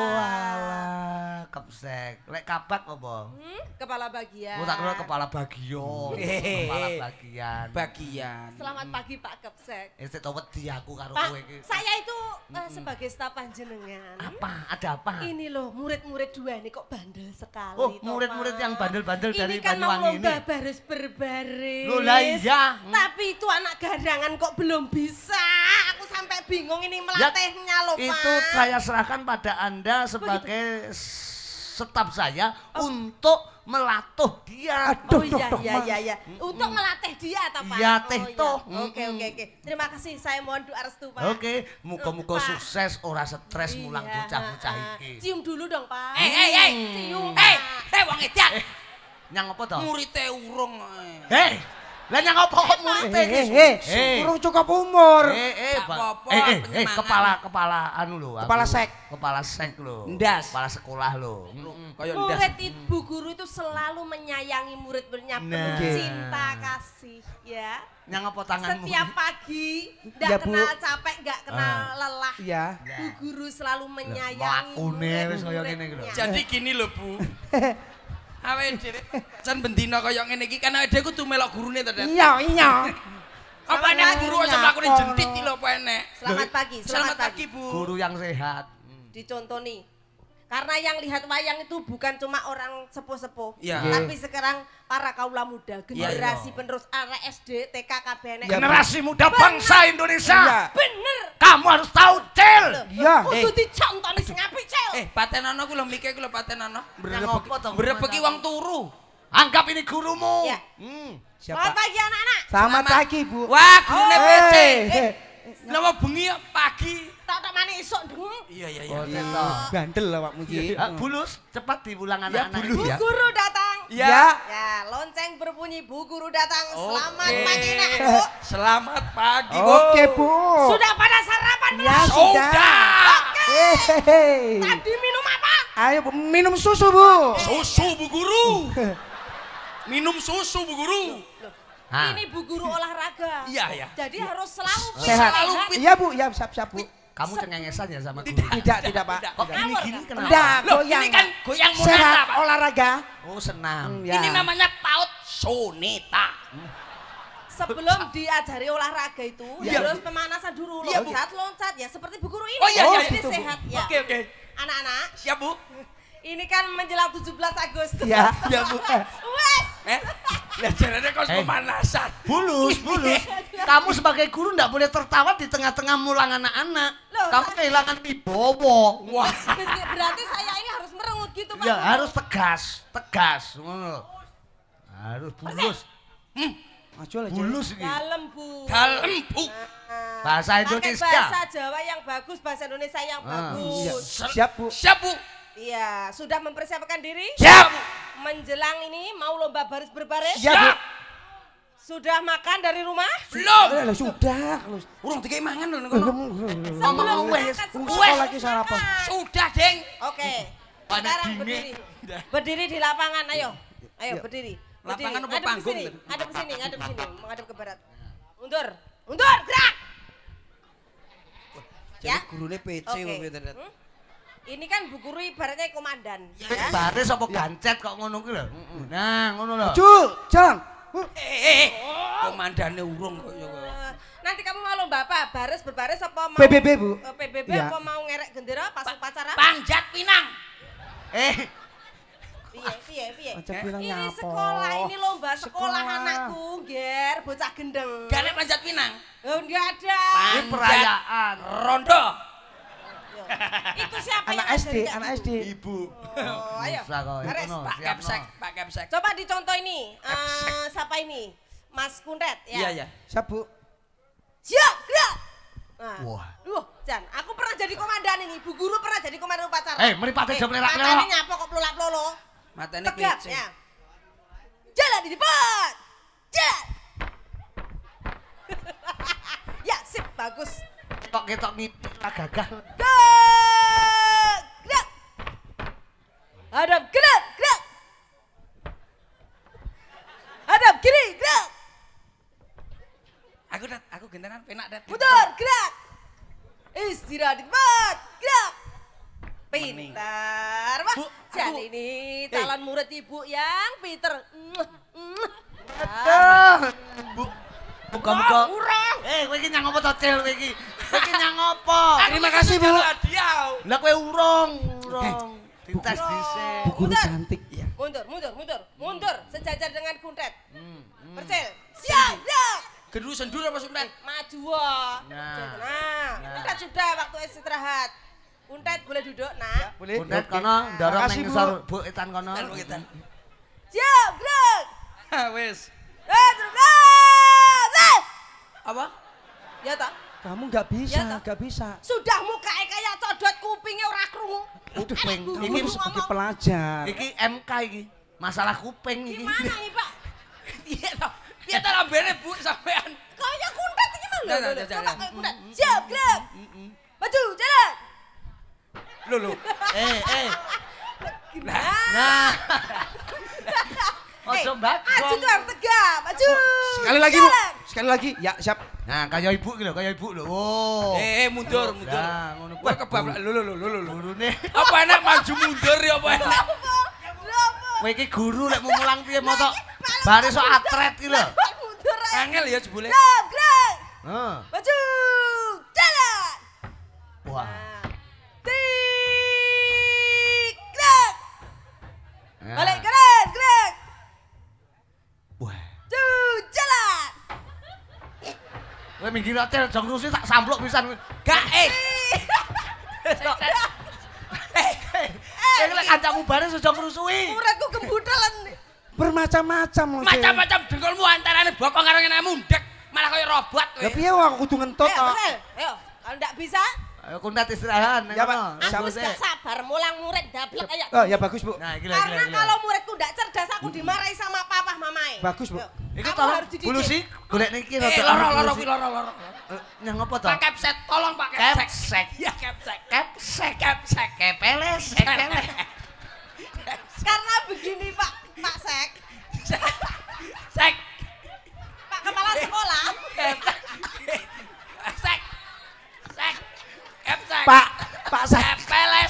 Walah, kepsek. Lek kabak apa? Kepala bagian. Oh, tak kira kepala bagian. Kepala bagian. Bagian. Selamat pagi Pak Kepsek. Wis tak wedi aku karo Pak, kowe iki. saya itu sebagai staf panjenengan. Apa? Ada apa? Ini loh, murid-murid dua ini kok bandel sekali. Oh, toh, murid-murid Pak. yang bandel-bandel dari Ini kan mau Banyuwangi lomba ini. baris berbaris. Loh, lah iya. Tapi itu anak garangan kok belum bisa. Aku sampai bingung ini Ya, melatihnya loh, Pak. itu saya serahkan pada Anda sebagai staf saya untuk melatih dia. Oh iya. Untuk melatih dia atau Pak? Iya, Oh, teh iya. toh. Oke. Terima kasih. Saya mohon doa restu, Pak. Oke, muga-muga Pak. sukses ora stres mulang Iya, bocah-bocah iki. Cium dulu dong, Pak. Cium. Wong edan. Nyang apa to? Murite urung. Hei, lah nyang apa kok murid iki? Urung cukup umur. Tak Pak. apa-apa, kepala penyemangat. anu lho. Kepala sek. Kepala sek lho. Ndas. Kepala sekolah lho. Kaya ndas. Murid ibu guru itu selalu menyayangi murid-muridnya penuh Nah. cinta kasih, ya. Nyang apa tanganmu? Setiap pagi, Ya, nggak Bu. kenal capek, nggak kenal lelah. Iya. Bu guru selalu menyayangi lakune wis kaya ngene iki lho. murid-muridnya. Jadi gini lho, Bu. Awake dhewe jan bendina kaya ngene iki kan awake dhewe kudu melok gurune to, Dat. Iya. Apa nek guru aja mlakune jentit iki lho apa enek? Selamat pagi, Selamat pagi, Bu. Guru yang sehat. Dicontoni. Karena yang lihat wayang itu bukan cuma orang sepuh-sepuh, Iya. tapi sekarang para kaula muda, Iya, generasi penerus arek SD, TK, KBN. Generasi muda bangsa Indonesia. Bener. Kamu harus tahu, Cil. Iya. Kudu dicontoni sing apik, Cel. Patenono ku lho mikir ku lho patenono. Yang apa to? Brebeki wong turu. Anggap ini gurumu. Iya. Siapa? Selamat pagi anak-anak. Selamat pagi, Bu. Wah, gurune PC. Hei. Nama bengi ya pagi. Tak mana esok deng. Iya. Oh, teto. Bandel awakmu iki. Bulus, cepat diulang anak-anak. bulus. Bu Ya. guru datang. Ya. Ya, lonceng berbunyi Bu guru datang. Selamat Oke. pagi, Nak, Bu. Selamat pagi, Oke, Bu. Sudah pada sarapan belum? Ya, sudah. Sudah. Hehehe. Tadi minum apa? Ayo Bu, minum susu, Bu. Susu Bu Guru. Minum susu Bu Guru. Hah. Ini Bu guru olahraga. Iya. Jadi harus selalu Sehat. Selalu fit. Iya, Bu. Ya, siap-siap, Bu. Kamu cengengesan ya sama guru? Tidak, Pak. Kok gini-gini kenapa? Enggak, Loh, goyang. ini kan goyang monata, Sehat Pak. olahraga. Oh, senam. Ya. Ini namanya paut soneta. sebelum diajari olahraga itu Iya, harus pemanasan dulu, Iya, Bu. loncat ya seperti Bu guru ini. Oh, iya, Jadi gitu, Bu. sehat ya. Oke. Anak-anak, Siap, Bu. ini kan menjelang 17 Agustus. Ya. Ya, Bu. Wes. Lah jarane kok Eh. pemanasan. Bulus. Kamu sebagai guru ndak boleh tertawa di tengah-tengah mulang anak-anak. Loh, Kamu kehilangan wibawa. Wah. Berarti saya ini harus merengut gitu, Pak. Ya, harus tegas. Ngono. Harus bulus. Maju lah, Bulus iki. Dalam, Bu. Dalem, Bu. Bahasa Pakai Indonesia. bahasa Jawa yang bagus, bahasa Indonesia yang Iya. bagus. Siap, Bu. Siap, Bu. Iya, sudah mempersiapkan diri? Siap. Menjelang ini mau lomba baris berbaris? Siap, Bu. Sudah makan dari rumah? Belum. Lah, sudah. Urung dikei mangan lho ngono. Sebelum wes. berangkat Wes. sekolah. lagi sarapan. Sudah, Deng. Oke. Panas Sekarang dingin. berdiri. Berdiri di lapangan, ayo. Ayo Ya. berdiri. Lapangan Berdiri. apa Ngadep ke panggung, sini. Len? Ngadep ke sini, menghadap ke barat. Undur, gerak. Jadi Ya. gurune PC Oke. wong pinter. Ini kan Bu Guru ibaratnya komandan, ya. Baris apa gancet kok ngono ki lho. Nah, ngono lho. Maju, jalan. Komandane urung kok ya. Nanti kamu mau lomba apa? Baris berbaris apa mau PBB, Bu. PBB Iya. apa mau ngerek gendera pas upacara? Panjat pinang. Piye? Panjat pinang Ini apa? sekolah, ini lomba sekolah Sekolah. anakku, Ger, bocah gendeng. Gak ada panjat pinang. Oh, enggak ada. Ini perayaan. Rondo. Itu siapa Anak yang SD, ngajarin anak kamu? SD. Ibu. Oh, ayo. Bisa kok, Baris. ono. Pak Siap, Kepsek, no. Pak Kepsek. Coba dicontoh ini. Siapa ini? Mas Kuntet ya. Iya. Siap, Bu. Siap, gerak. Nah. Wah. Duh, Jan, aku pernah jadi komandan ini. Bu guru pernah jadi komandan upacara. Mripate jam lerak-lerak. Matanya nyapa kok pelolak-pelolo. Matanya Tegap kecil. ya. Jalan di depan. Jalan. Ya, sip, bagus. Ketok-ketok ngipik lah gagah. Gerak. Gerak. Hadap gerak, gerak. Hadap kiri, gerak. Aku gentenan penak dat. Putar, gerak. Istirahat di tempat, gerak. Pintar. Wah, Bu, jadi aku- ini calon murid ibu yang pinter. Aduh. Bu, Muga-muga. Urang. Kowe iki nyang apa to, Cil kowe iki? Kowe iki nyang apa? Terima kasih, Bu. Hadiah. Lah kowe urung. Dites dhisik. Bu guru Mundur. cantik. Iya. Mundur. Sejajar dengan Kuntet. Persil. Siap, gerak. Geru sendur apa suntet? Maju. Wah. Nah. Nah, Kuntet sudah waktu istirahat. Kuntet boleh duduk, Nak. Boleh. Bundet kono ndorong Makasih, ning Bu. ngisor Bu Etan kono. Dan begitu. Siap, gerak. Wes. Terus. Apa? Ya toh. Kamu nggak bisa, Ya, toh. nggak bisa. Sudah mukae kayak codot kupingnya ora krungu. Udah peng. Bu Kamu guru harus sebagai ngomong. pelajar. Iki MK iki. Masalah kuping iki. Gimana ini, Pak? Iya toh. Iya toh lambene Bu sampean. Kayak Kuntet iki mah lho. Nah, Coba jalan. kayak Kuntet. Siap, gerak. Maju, jalan. Lho. Nah. Ojo Maju mbagong. tuh harus tegap. Maju. Sekali lagi, Bu. Jalan. Sekali lagi. Ya, siap. Nah, kaya ibu iki lho, kaya ibu lho. Oh. Mundur. Nah, ngono Gua kebablas. Lho. Gurune. Apa enak maju mundur ya apa enak? Kowe iki guru lek mau mulang piye moto. Bare sok atret iki lho. Mundur aja. Angel ya jebule. Gerak, gerak. Heeh. Maju. Jalan. Wah. Tik. Gerak. Nah. Balik gerak, gerak. Wah. Jalan. Kowe minggir hotel jong rusi tak sampluk pisan. Gak Lek kancamu bare aja ngrusui. Muridku gembudelan. Bermacam-macam loh. Cil. macam-macam dengkulmu antarane bokong karo ngene mundek malah kaya robot kowe. Ya piye wong aku kudu ngentot Ayo, kok. Brel. Ayo, kalau ndak bisa, Ayo kuntat istirahat. Ya, Pak. aku Sama gak sabar mulang murid dablek ayo. Oh, ya bagus, Bu. Nah, iki lho, Karena iki lho. kalau muridku ndak cerdas aku dimarahi sama papa mamae. Bagus, Bu. Ayo, Iku kamu tolong harus dididik. bulusi golek niki Loro ki loro. Nyang apa to? Pak Kepsek, tolong Pak Kepsek. Iya Kepsek. Kepsek. Kepeles. Kepeles. Karena begini Pak Sek, Sek. Pak Kepala Sekolah. Sek. Kepsek. Pak Sek. Kepeles.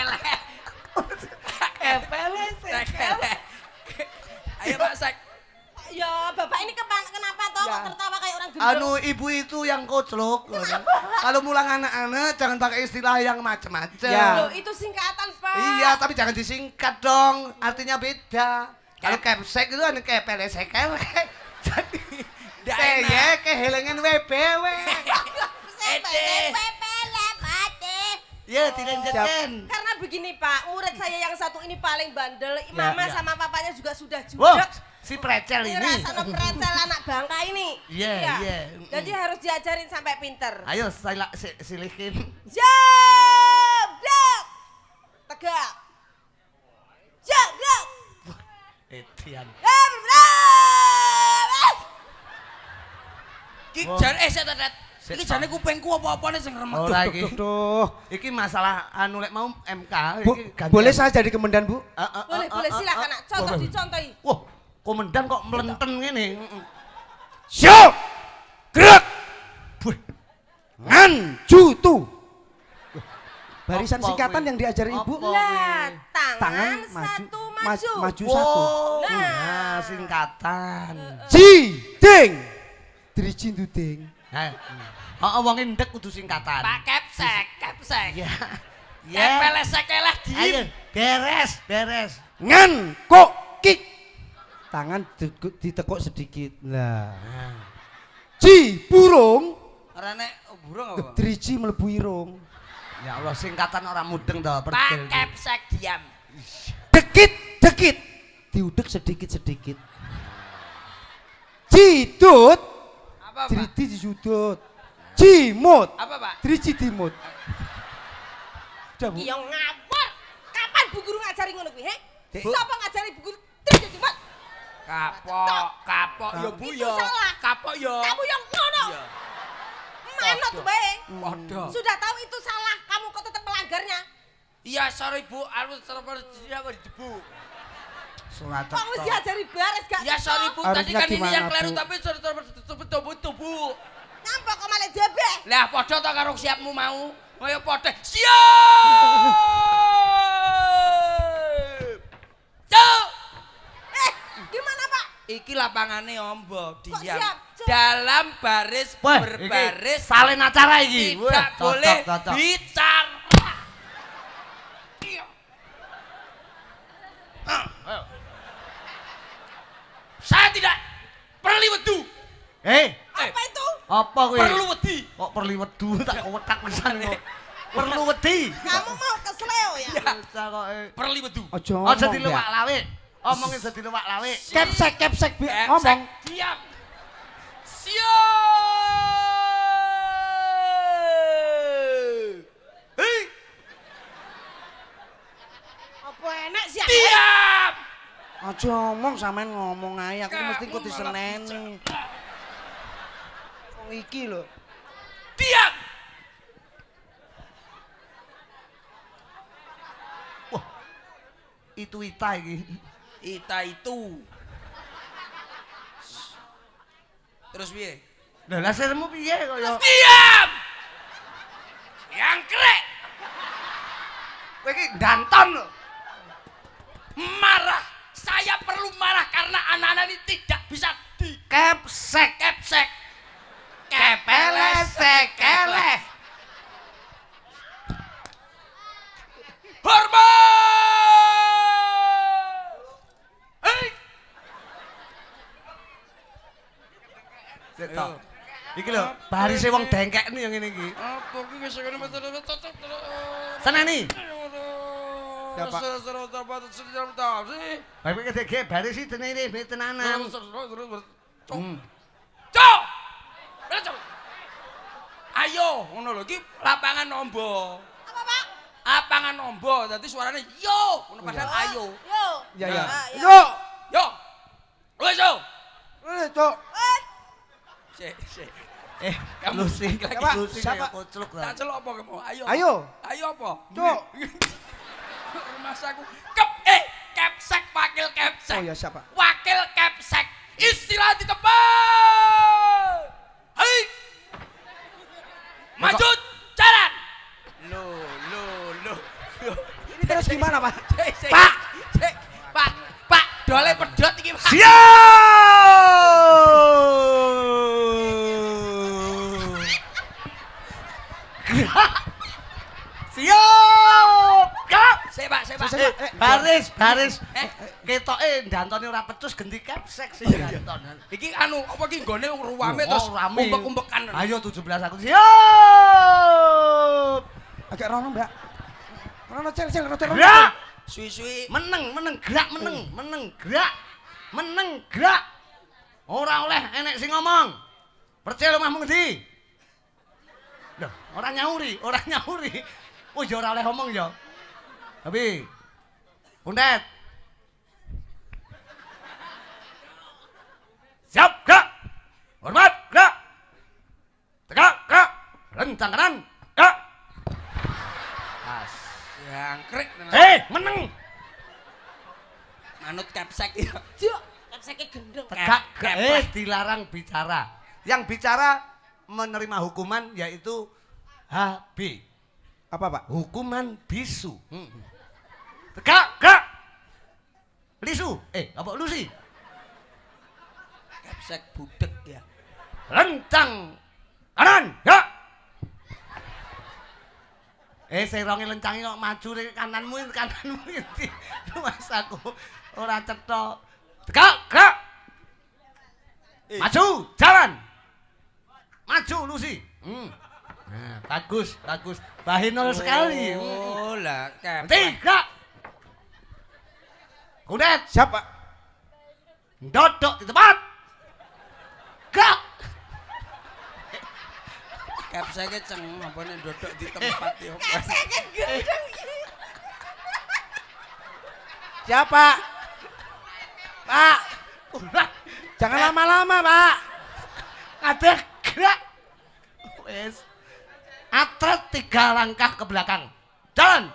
Kepeles. Ayo Pak Sek. Ya, Bapak ini kenapa toh Ya. kok tertawa kayak orang gendong? Anu ibu itu yang koclok. Kalau mulang anak-anak jangan pakai istilah yang macam-macam. Ya. Loh, itu singkatan, Pak. Iya, tapi jangan disingkat dong. Artinya beda. Kalau kepsek itu anu kepeles kelek. Jadi Ndak teye enak. kehelengan WBW. Ede. Ya, tidak jadikan. Karena begini Pak, murid saya yang satu ini paling bandel, mama ya. sama papanya juga sudah Wow, judek. si precel ini. Rasa pretel anak bangka ini. Iya. Jadi harus diajarin sampai pinter. Ayo silihin. Siap, gerak. Tegak. Siap, gerak. Etian. Ki jane saya tadat. Iki jane kupingku apa-apane sing remet. Ora iki. Duh. Iki masalah anu lek mau MK Bu, iki gantian. boleh saya jadi komandan, Bu? Boleh silakan nak. Contoh Boleh. dicontohi. Wah, komandan kok melenten ngene. Siap. Gerak. Wih, Nganju tu. Barisan Apa singkatan kuwi? yang diajari Ibu. Apa? Lah, tangan Tangan satu maju. maju. Maju satu. wow. Nah. Nah, singkatan. Jiding. Drijin duding. Heeh, wong ndek kudu singkatan. Pak Kepsek, Kepsek. Iya. Kepelesek lah Ayo, diem. beres. Ngan kok kik. Tangan ditekuk sedikit. Lah. Ji burung. Arane burung apa? Driji mlebu irung. Ya Allah, singkatan ora mudeng to, Pak perdel. Kepsek diam. Dekit. Diudek sedikit. Jidut. Apa, Pak? Driji dijudut. Jimut. Apa, Pak? Driji dimut. Udah, Bu. Iya ngawur. Kapan Bu Guru ngajari ngono kuwi, he? Bu. Sapa ngajari Bu Guru? Terus Mat. Kapok ya Bu Itu ya. salah. Kapok ya. Kamu yang ngono. Iya. Manut bae. Padha. Sudah tahu itu salah, kamu kok tetap melanggarnya? Iya, sorry Bu, aku server apa Bu. Surat Kok mesti diajari baris gak? Ya sorry Bu, tadi Harusnya kan ini gimana, yang keliru Bu? tapi betul Bu. Nampak kok malah jebe. Lah padha to karo siapmu mau. Kaya padha. Siap. Cuk. Gimana Pak? Iki lapangane ombo, Kok diam. siap, Cuk? Dalam baris Wah, berbaris iki salin acara iki. tidak boleh cocok. bicara. Iya. Saya tidak perlu wedu. Apa itu? Apa kuwi? Perlu wedi. Kok perlu wedu tak wetak pisan kok. Perlu wedi. Kamu mau kesleo ya? Bocah kok. Perlu wedu. Aja Aja ngomong, diluwak Mbak. lawe. Omongin aja diluwak lawe. Kepsek Bi. Kepsek, Ngomong. diam. Siap. Hei, Apa enak sih? diam. Aja ngomong sampean ngomong ae aku Kamu mesti ikut malah diseneni. Wong iki lho. Diam. Wah. Itu Ita iki. Ita itu. Terus piye? Lah lasermu piye kaya? Diam. Yang krek. Kowe iki danton lho. Marah. Saya perlu marah karena anak-anak ini tidak bisa Kepsek. dikepsek. Kepelesek keleh. Hormat. Hei. Setok. Iki lho, barise wong dengkek nih yang ngene iki. Apa ki wis ngene Seneni. Ya, Pak. Bae iki baris iki tenene tenanan. Cok. Ayo, ngono lho iki lapangan ombo. Apa Pak? Lapangan ombo, dadi suarane yo, ngono padahal ayo. Yo. Ya ya. Ah, ya. Yo. Yo. Wes yo. Cok. Sik. Kamu sing Siapa? lagi sing Siapa? kocluk Tak ta. celok apa kamu? Ayo. Ayo. Ayo apa? Cok. Rumah saku. Kepsek wakil kepsek. Oh ya siapa? Wakil kepsek. Istilah di tempat. Hei. Maju jalan. Loh. Ini terus gimana, Pak? Pak. Pak, dole pedot iki, Pak. Siap. Kap. Sik, Pak. Baris. Ketoke dantone ora pecus genti kepsek sing danton. Iki anu, apa iki nggone ruwame terus rame. umbek-umbekan. Ayo 17 aku siap. Agak rono, Mbak. Rono cel. Gerak. Suwi-suwi. Meneng, gerak gerak. Ora oleh enek sing ngomong. Percaya omahmu ngendi? Loh, ora nyauri. Oh, ya ora oleh ngomong ya. Tapi Pundet. Siap, gerak. Hormat, gerak. Tegak, gerak. Rencang kanan, gerak. Pas. Jangkrik. Meneng. Manut kepsek ya. Juk, kepseke gendeng. Tegak, Kepres. dilarang bicara. Yang bicara menerima hukuman yaitu HB. Apa, Pak? Hukuman bisu. Tegak, gerak. Lisu. Apa Lucy? Kepsek budek ya. Rencang Kanan, ya. Sing ronge lencangi kok maju ning kananmu iki. Mas aku ora cetha. Tegak, gerak. Maju, jalan. Maju Lucy. Nah, bagus. Bahinol sekali. Oh, lah, Tiga. Kundet. Siapa? Dodok di tempat. Gerak. Kapseke ceng apa nek dodok di tempat yo. Kapseke gendeng iki. Siapa? Pak. Jangan lama-lama, Pak. Ada gerak. Wes. Atret 3 langkah ke belakang. Jalan.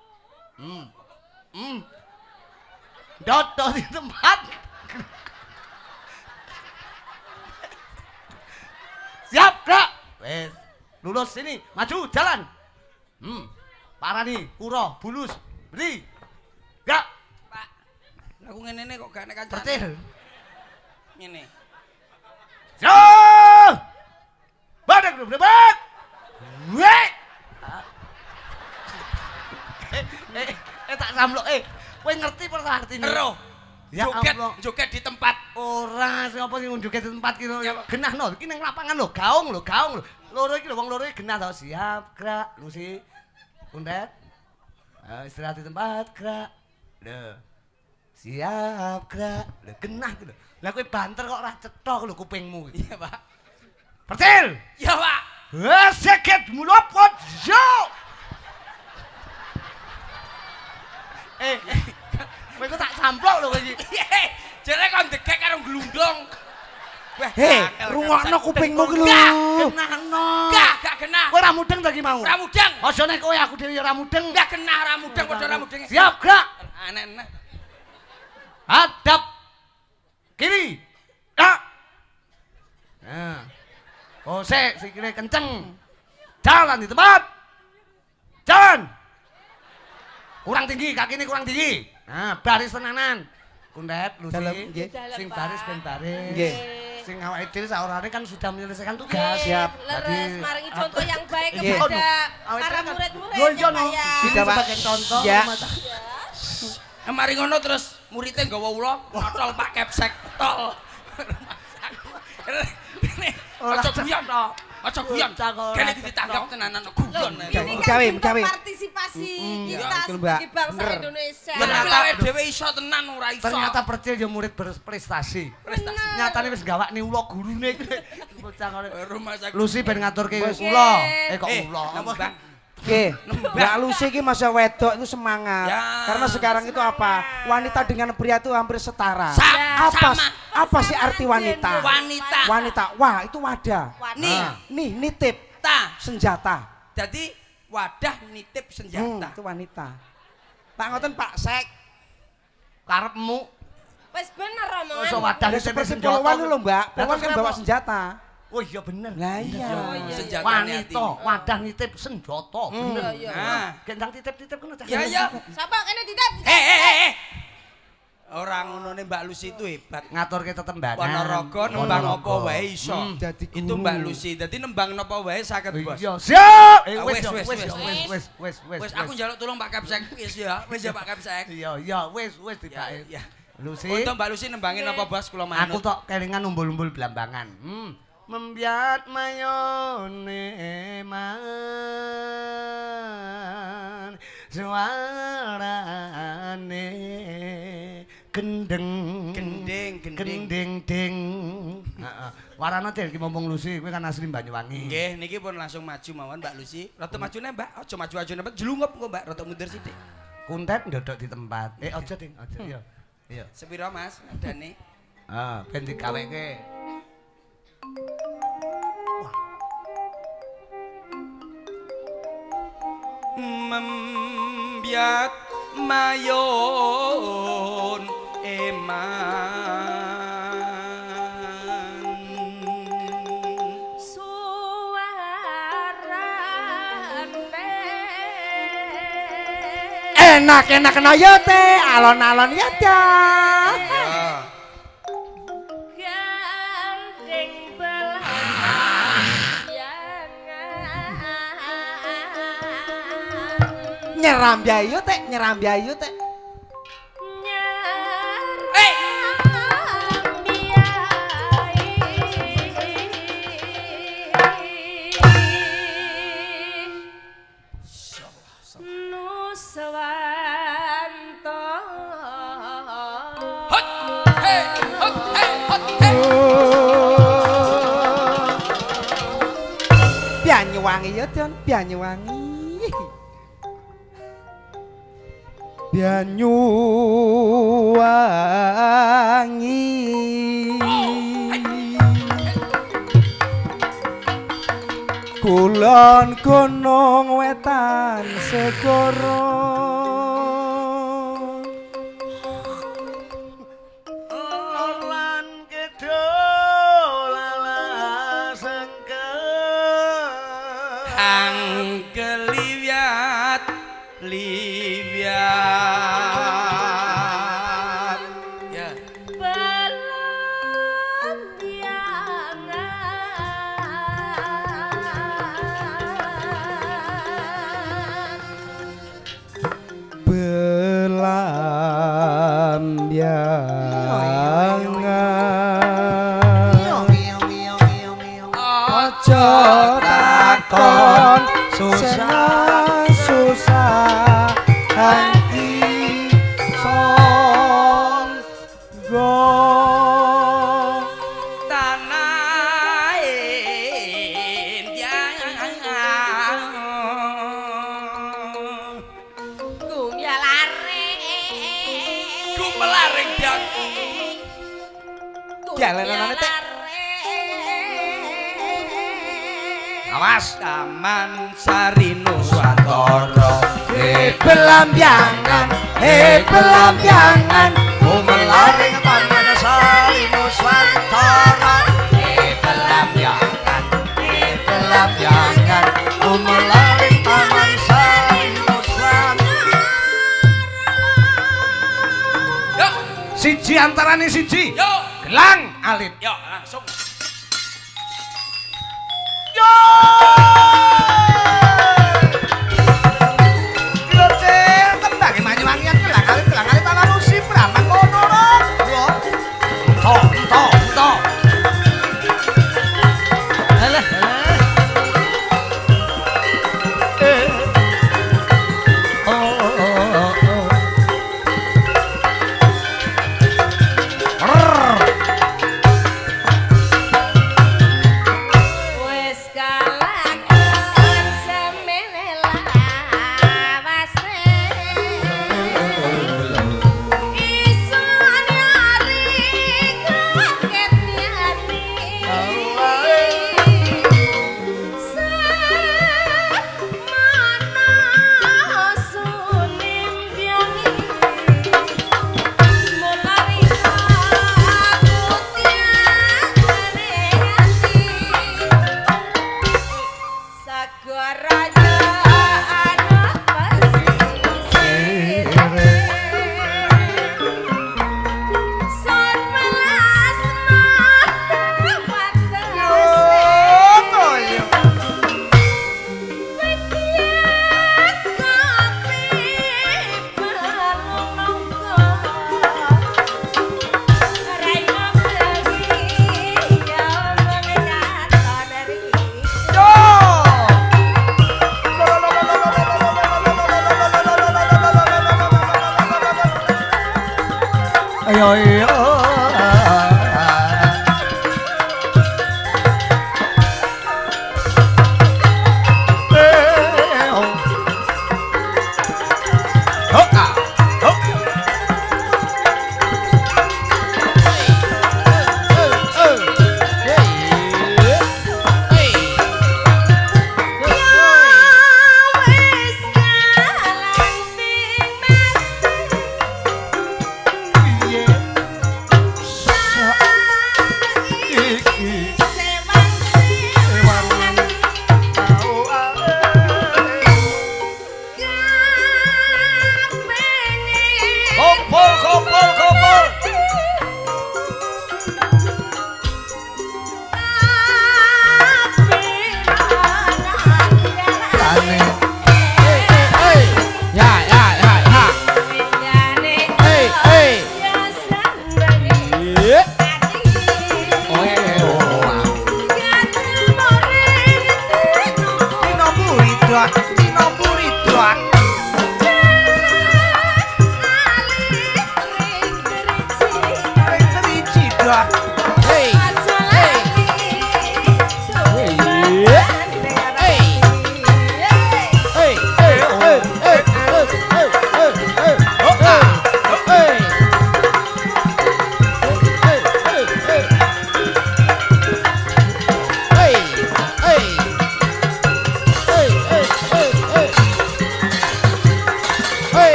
Dodok di tempat. Siap, gerak. Wes. Lulus sini, maju, jalan. Parani, kuro, bulus, beri. Gerak. Pak. Aku ngene kok gak nek kancane. Percil. Ngene. Yo! Badek blebek. Wek. Tak samlok kowe ngerti apa artine? Ero. Ya Allah. Joget di tempat. Ora, sing apa sing joget di tempat ki genahno. Iki ning lapangan lho, gaung lho. Loro iki lho wong loro iki genah to. Siap, gerak, Lucy. Kundet. Istirahat di tempat, gerak. Lho. Siap, gerak. Lho genah iki lho. Lah kowe banter kok ora cetha lho kupingmu iki. Iya, Pak. Percil. Iya, Pak. Seket mulopot. Yo. Kowe tak samplok lho kowe iki. Jare kon degek karo glundung. Wah, Rungokno kupingmu ki lho. Genahno. Gak genah. Kowe ora mudeng ta ki mau? Ora mudeng. Aja nek kowe aku dhewe ora mudeng. Gak genah ora mudeng padha ora mudeng. Siap, gerak. Aneh-aneh. Hadap kiri. Gerak. Nah. Oh, sikile kenceng. Jalan di tempat. Jalan. Kurang tinggi, kaki ini kurang tinggi. Nah, baris tenanan. Kundet, Lucy. Sing baris ben baris. Nggih. Sing awake dhewe saorane kan sudah menyelesaikan tugas. Siap. Leres maringi contoh yang baik Nggih. kepada Awake para dhewe kan- murid-murid Yo, iya, ya, no. Pak ya. Sudah, Pak. Sebagai contoh. Ya. Mari ngono terus muridnya nggawa ula ngotol Pak Kepsek tol. Aja guyon to. Aja guyon. Kene ditanggap tenanan guyon. Ini Gawe, kan gawe. bentuk partisipasi kita betul, Mbak. sebagai bangsa Bener. Indonesia. Lah tapi awake dhewe iso tenan ora iso. Ternyata Percil ya murid berprestasi. prestasi. Nyatane wis gawakne ula gurune iki. Bocah kok. Rumah sakit. Lucy ben ngaturke Wes. ula. Kok ula. Nembang. Oke, Mbak Lucy ini masa wedok itu semangat. Ya. Karena sekarang itu apa? Wanita dengan pria itu hampir setara. Sama. Apa sih arti wanita? Wanita. Wanita. Wah, itu wadah. Nih, Nih, nitip ta. senjata. Jadi wadah nitip senjata. Itu wanita. Pak ngoten Pak Sek. Karepmu Wes bener omongan. iso wadah Ya, nitip seperti senjata. poluan itu loh Mbak. Lah, Poluan terus kan bawa kenapa? senjata. Oh iya bener. Lah iya. Senjata Wanita, wadah nitip senjata. Bener. Iya, iya. Nah. Gendang titip-titip kena cah. Ya ya. Siapa kene titip? Orang ngono Mbak Lucy itu hebat. Ngaturke tetembanan. Ponorogo nembang apa wae iso. Jadi Itu guru. Mbak Lucy. Dadi nembang napa wae saged, Bos. Iya, siap. Wes, Wes. aku njaluk tolong Pak Kapsek wis ya. Wis ya Pak Kapsek. Iya, wes Ya, dibake. ya. Lucy. Untuk Mbak Lucy nembangin apa, Bos? Kula manut. Aku tok kelingan umbul-umbul belambangan. Membiat mayone man suarane gendeng ding. Heeh. Warana Del ki ngomong Lucy, kowe kan asli Banyuwangi. Nggih, niki pun langsung maju mawon Mbak Lucy. Rada majune Mbak, aja maju-maju nembak jelungep kok Mbak, rada mundur sithik. Kuntet ndodok di tempat. Aja ding, aja iya. Iya. Sepira Mas nadane? Ben digaweke. Membiat mayon eman Suarane Enak kena yo teh, alon-alon ya dah. gandeng belah Nyerambi ayu teh, nyerambi ayu teh. Banyuwangi ya Don, Banyuwangi. Banyuwangi. Kulon gunung wetan segoro. Liviat ya Belambiangan aja takon susah hati songgo tanah Indian gumelaring diang jalanane teh Awas. Taman Sari Nuswantara belambiangan Gumelaring Taman Sari Nuswantara belambiangan Gumelaring Taman Sari Nuswantara. Yuk Siji antarane siji. yuk Gelang alit. yuk langsung Yo! Gilocel tembang Banyuwangian gelang alit tanah musim ramang kono lho. Yo. Ento. Alah.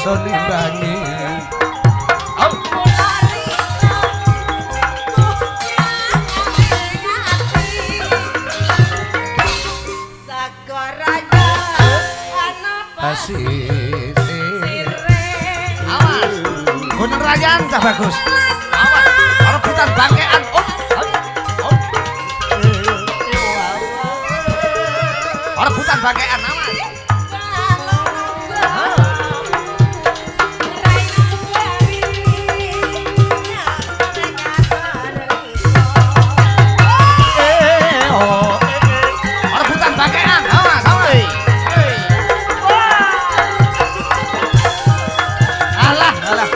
iso nimbangi. Asih. Awas. Gunung Rayan cah bagus. Awas. Rebutan bangkean. Rebutan bangkean awas. Rebutan bangkean awas awas. Alah alah.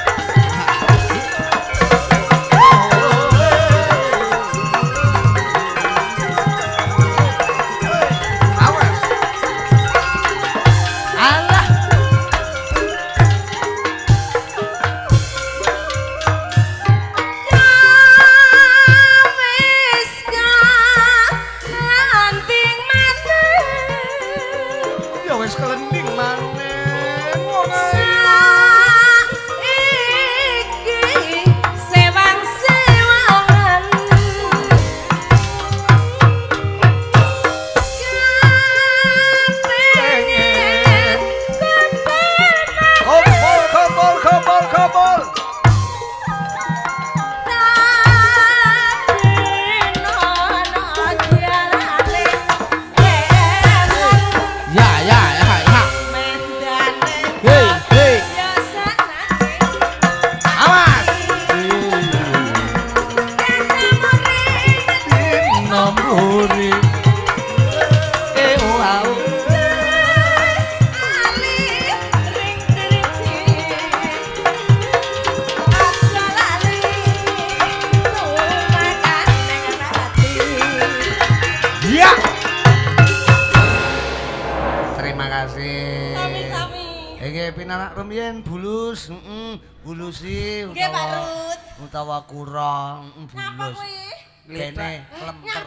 Bulusi utawa kurang bulus. Kene klemper.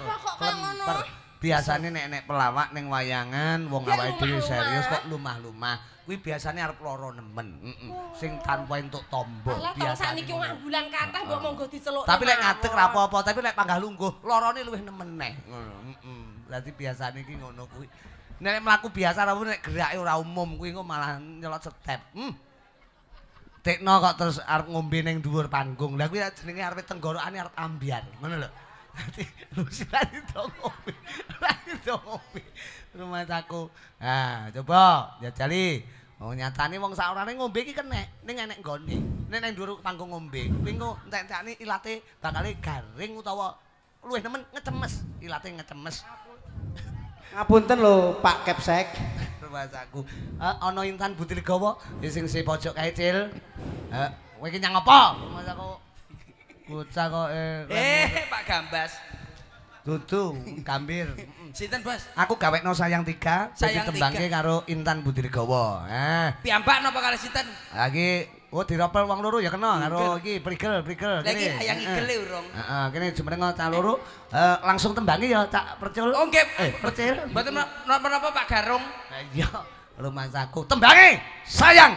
Biasane nek pelawak ning wayangan wong awake dhewe serius kok lumah-lumah. Kuwi biasane arep lara nemen. Sing tanpa entuk tombo biasa. Saniki wong ambulan kathah mbok monggo diceluk. Tapi lek ngadeg ra apa-apa, tapi lek panggah lungguh larane luwih nemen neh. Berarti biasane iki ngono kuwi. Nek mlaku biasa ra nek gerake ora umum kuwi engko malah nyelot step. Tekno kok terus arep ngombe ning dhuwur panggung. Lah kuwi jenenge arepe tenggorokane arep ambyar. Ngono lho. Dadi lusi lagi to ngombe. Lagi to ngombe. Rumah aku. Nah, coba jajali. Oh nyatane wong saorane ngombe iki kenek ning enek nggone. Nek ning dhuwur panggung ngombe, kuwi engko entek-entekane ilate bakale garing utawa luwih nemen ngecemes. Ilate ngecemes. Ngapunten lho Pak Kepsek. Aku ana Intan Butilgawa sing si pojok kae Cil. Kowe iki nyang apa? Aku bocah kok Pak Gambas. Dudu Gambir. Sinten, Bos? Aku gawekno sayang 3 ditembangke karo Intan Butilgawa. Piyambak napa kali sinten? Ha iki diropel wong loro ya kena karo iki prigel kene. Lah iki hayang igele urung. Heeh, kene jemreng cah loro langsung tembangi ya Cak Percul. Oh nggih. Percil. Mboten napa Pak Garung. Iya, rumahku. Tembangi sayang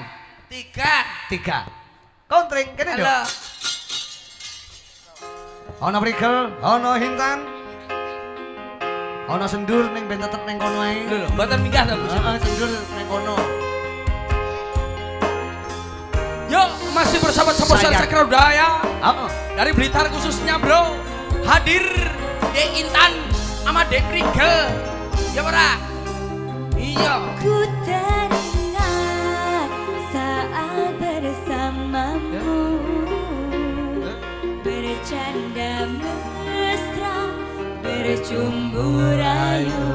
3. Kontring kene lho. Ana prigel, ana hintan. Ana sendur ning ben tetep ning kono ae. Lho, mboten minggah ta, Bos? Heeh, sendur ning kono. Yuk, masih bersama Saposan Cakrawdaya. Dari Blitar khususnya, Bro. Hadir Dek Intan sama Dek Prigel. Ya, ora? Iya. Ku teringat saat bersamamu, bercanda mesra, bercumbu rayu,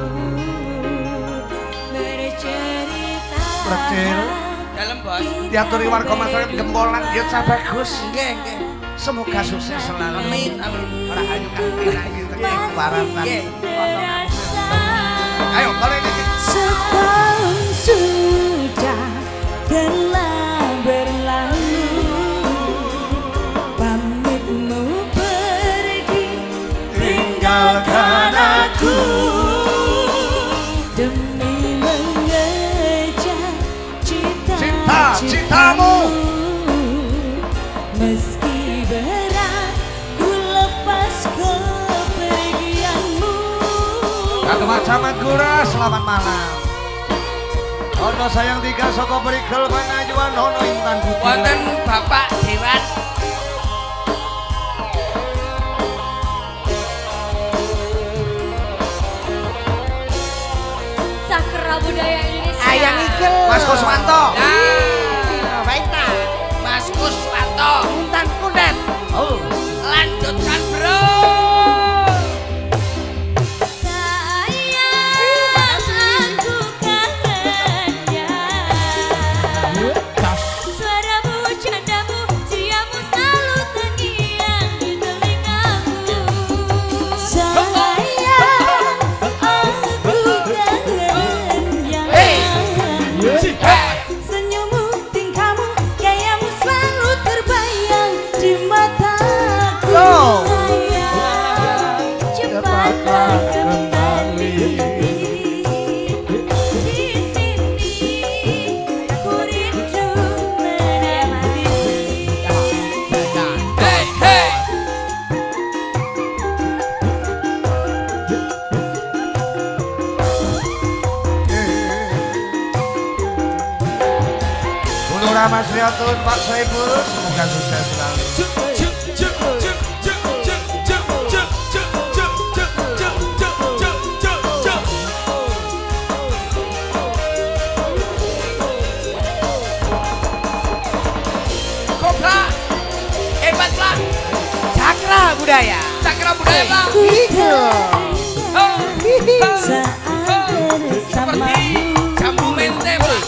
bercerita. Dalam, Bos. Diaturi warga masyarakat gempolan ya cah bagus. Nggih, nggih. Semoga sukses selalu. Amin, amin. Ora ayu kanthi keparapan. Ayo, kalau ini Setahun sudah telah berlalu, pamitmu pergi tinggalkan aku, demi mengejar cita-cita. tamu. Meski berat ku lepas kepergianmu. Kagem Camat Gura, selamat malam. Ono sayang tiga soko berikel pengajuan ono intan putih. Wonten Bapak Dewan. Cakra Budaya Indonesia. Ayang Ikel. Mas Kuswanto. Nah, baik ta. Mas Kuswanto. Intan Kundet. Oh. Lanjutkan, Bro. Mas Riatun, Pak Saiful, semoga sukses selalu. Kopra, hebat Pak. Cakra Budaya. Cakra Budaya Pak. Seperti jambu mente Pak.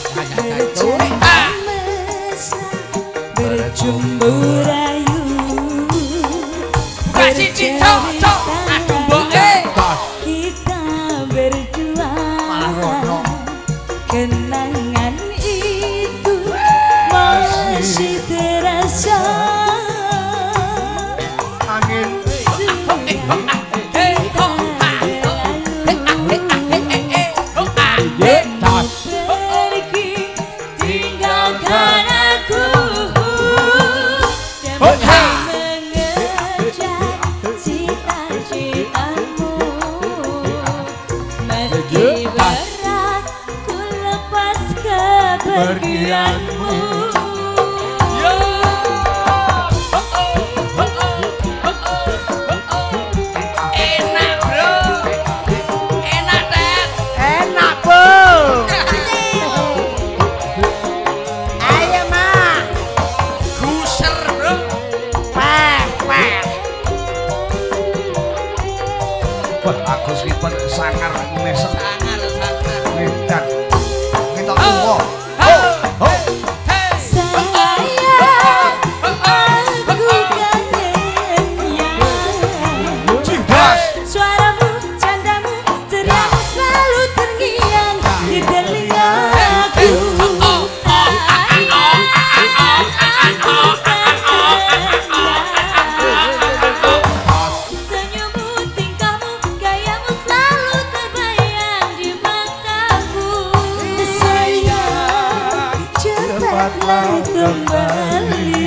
Berjumbu rayu. Buka cici, cok, aduh mbok Kita berdua. Kenangan itu masih terasa. Angin. Pergi tinggalkan aku. Mengejar cita-citamu. Meski berat ku lepas kepergianmu. Enak Bro, enak Dad. Enak, Bu. Ayo, Mak. Guser Bro. Wah. Wah, Agus Kipen sangar mesem. Sangar. Medan. Kita tuwa. Sayang, aku kangennya. Suaramu, candamu, teriakmu selalu terngiang di telingaku. Senyummu, tingkahmu, gayamu selalu terbayang di mataku. Sayang, cepatlah kembali.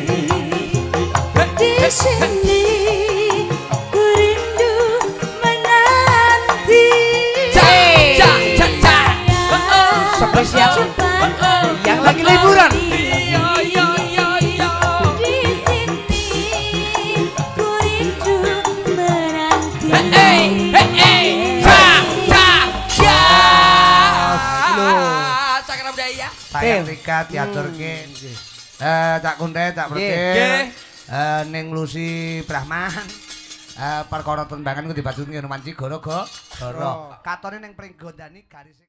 Di sini ku rindu menanti. Spesial yang lagi liburan. Di sini ku rindu menanti. Cakra Budaya. Sayang tiga diaturke. Cak Kunde, Cak Nggih. Berkil. Ning Lucy Brahman. Perkara tembangan ku dibajutke Numan Cigoro go. Katone ning Pringgondani garis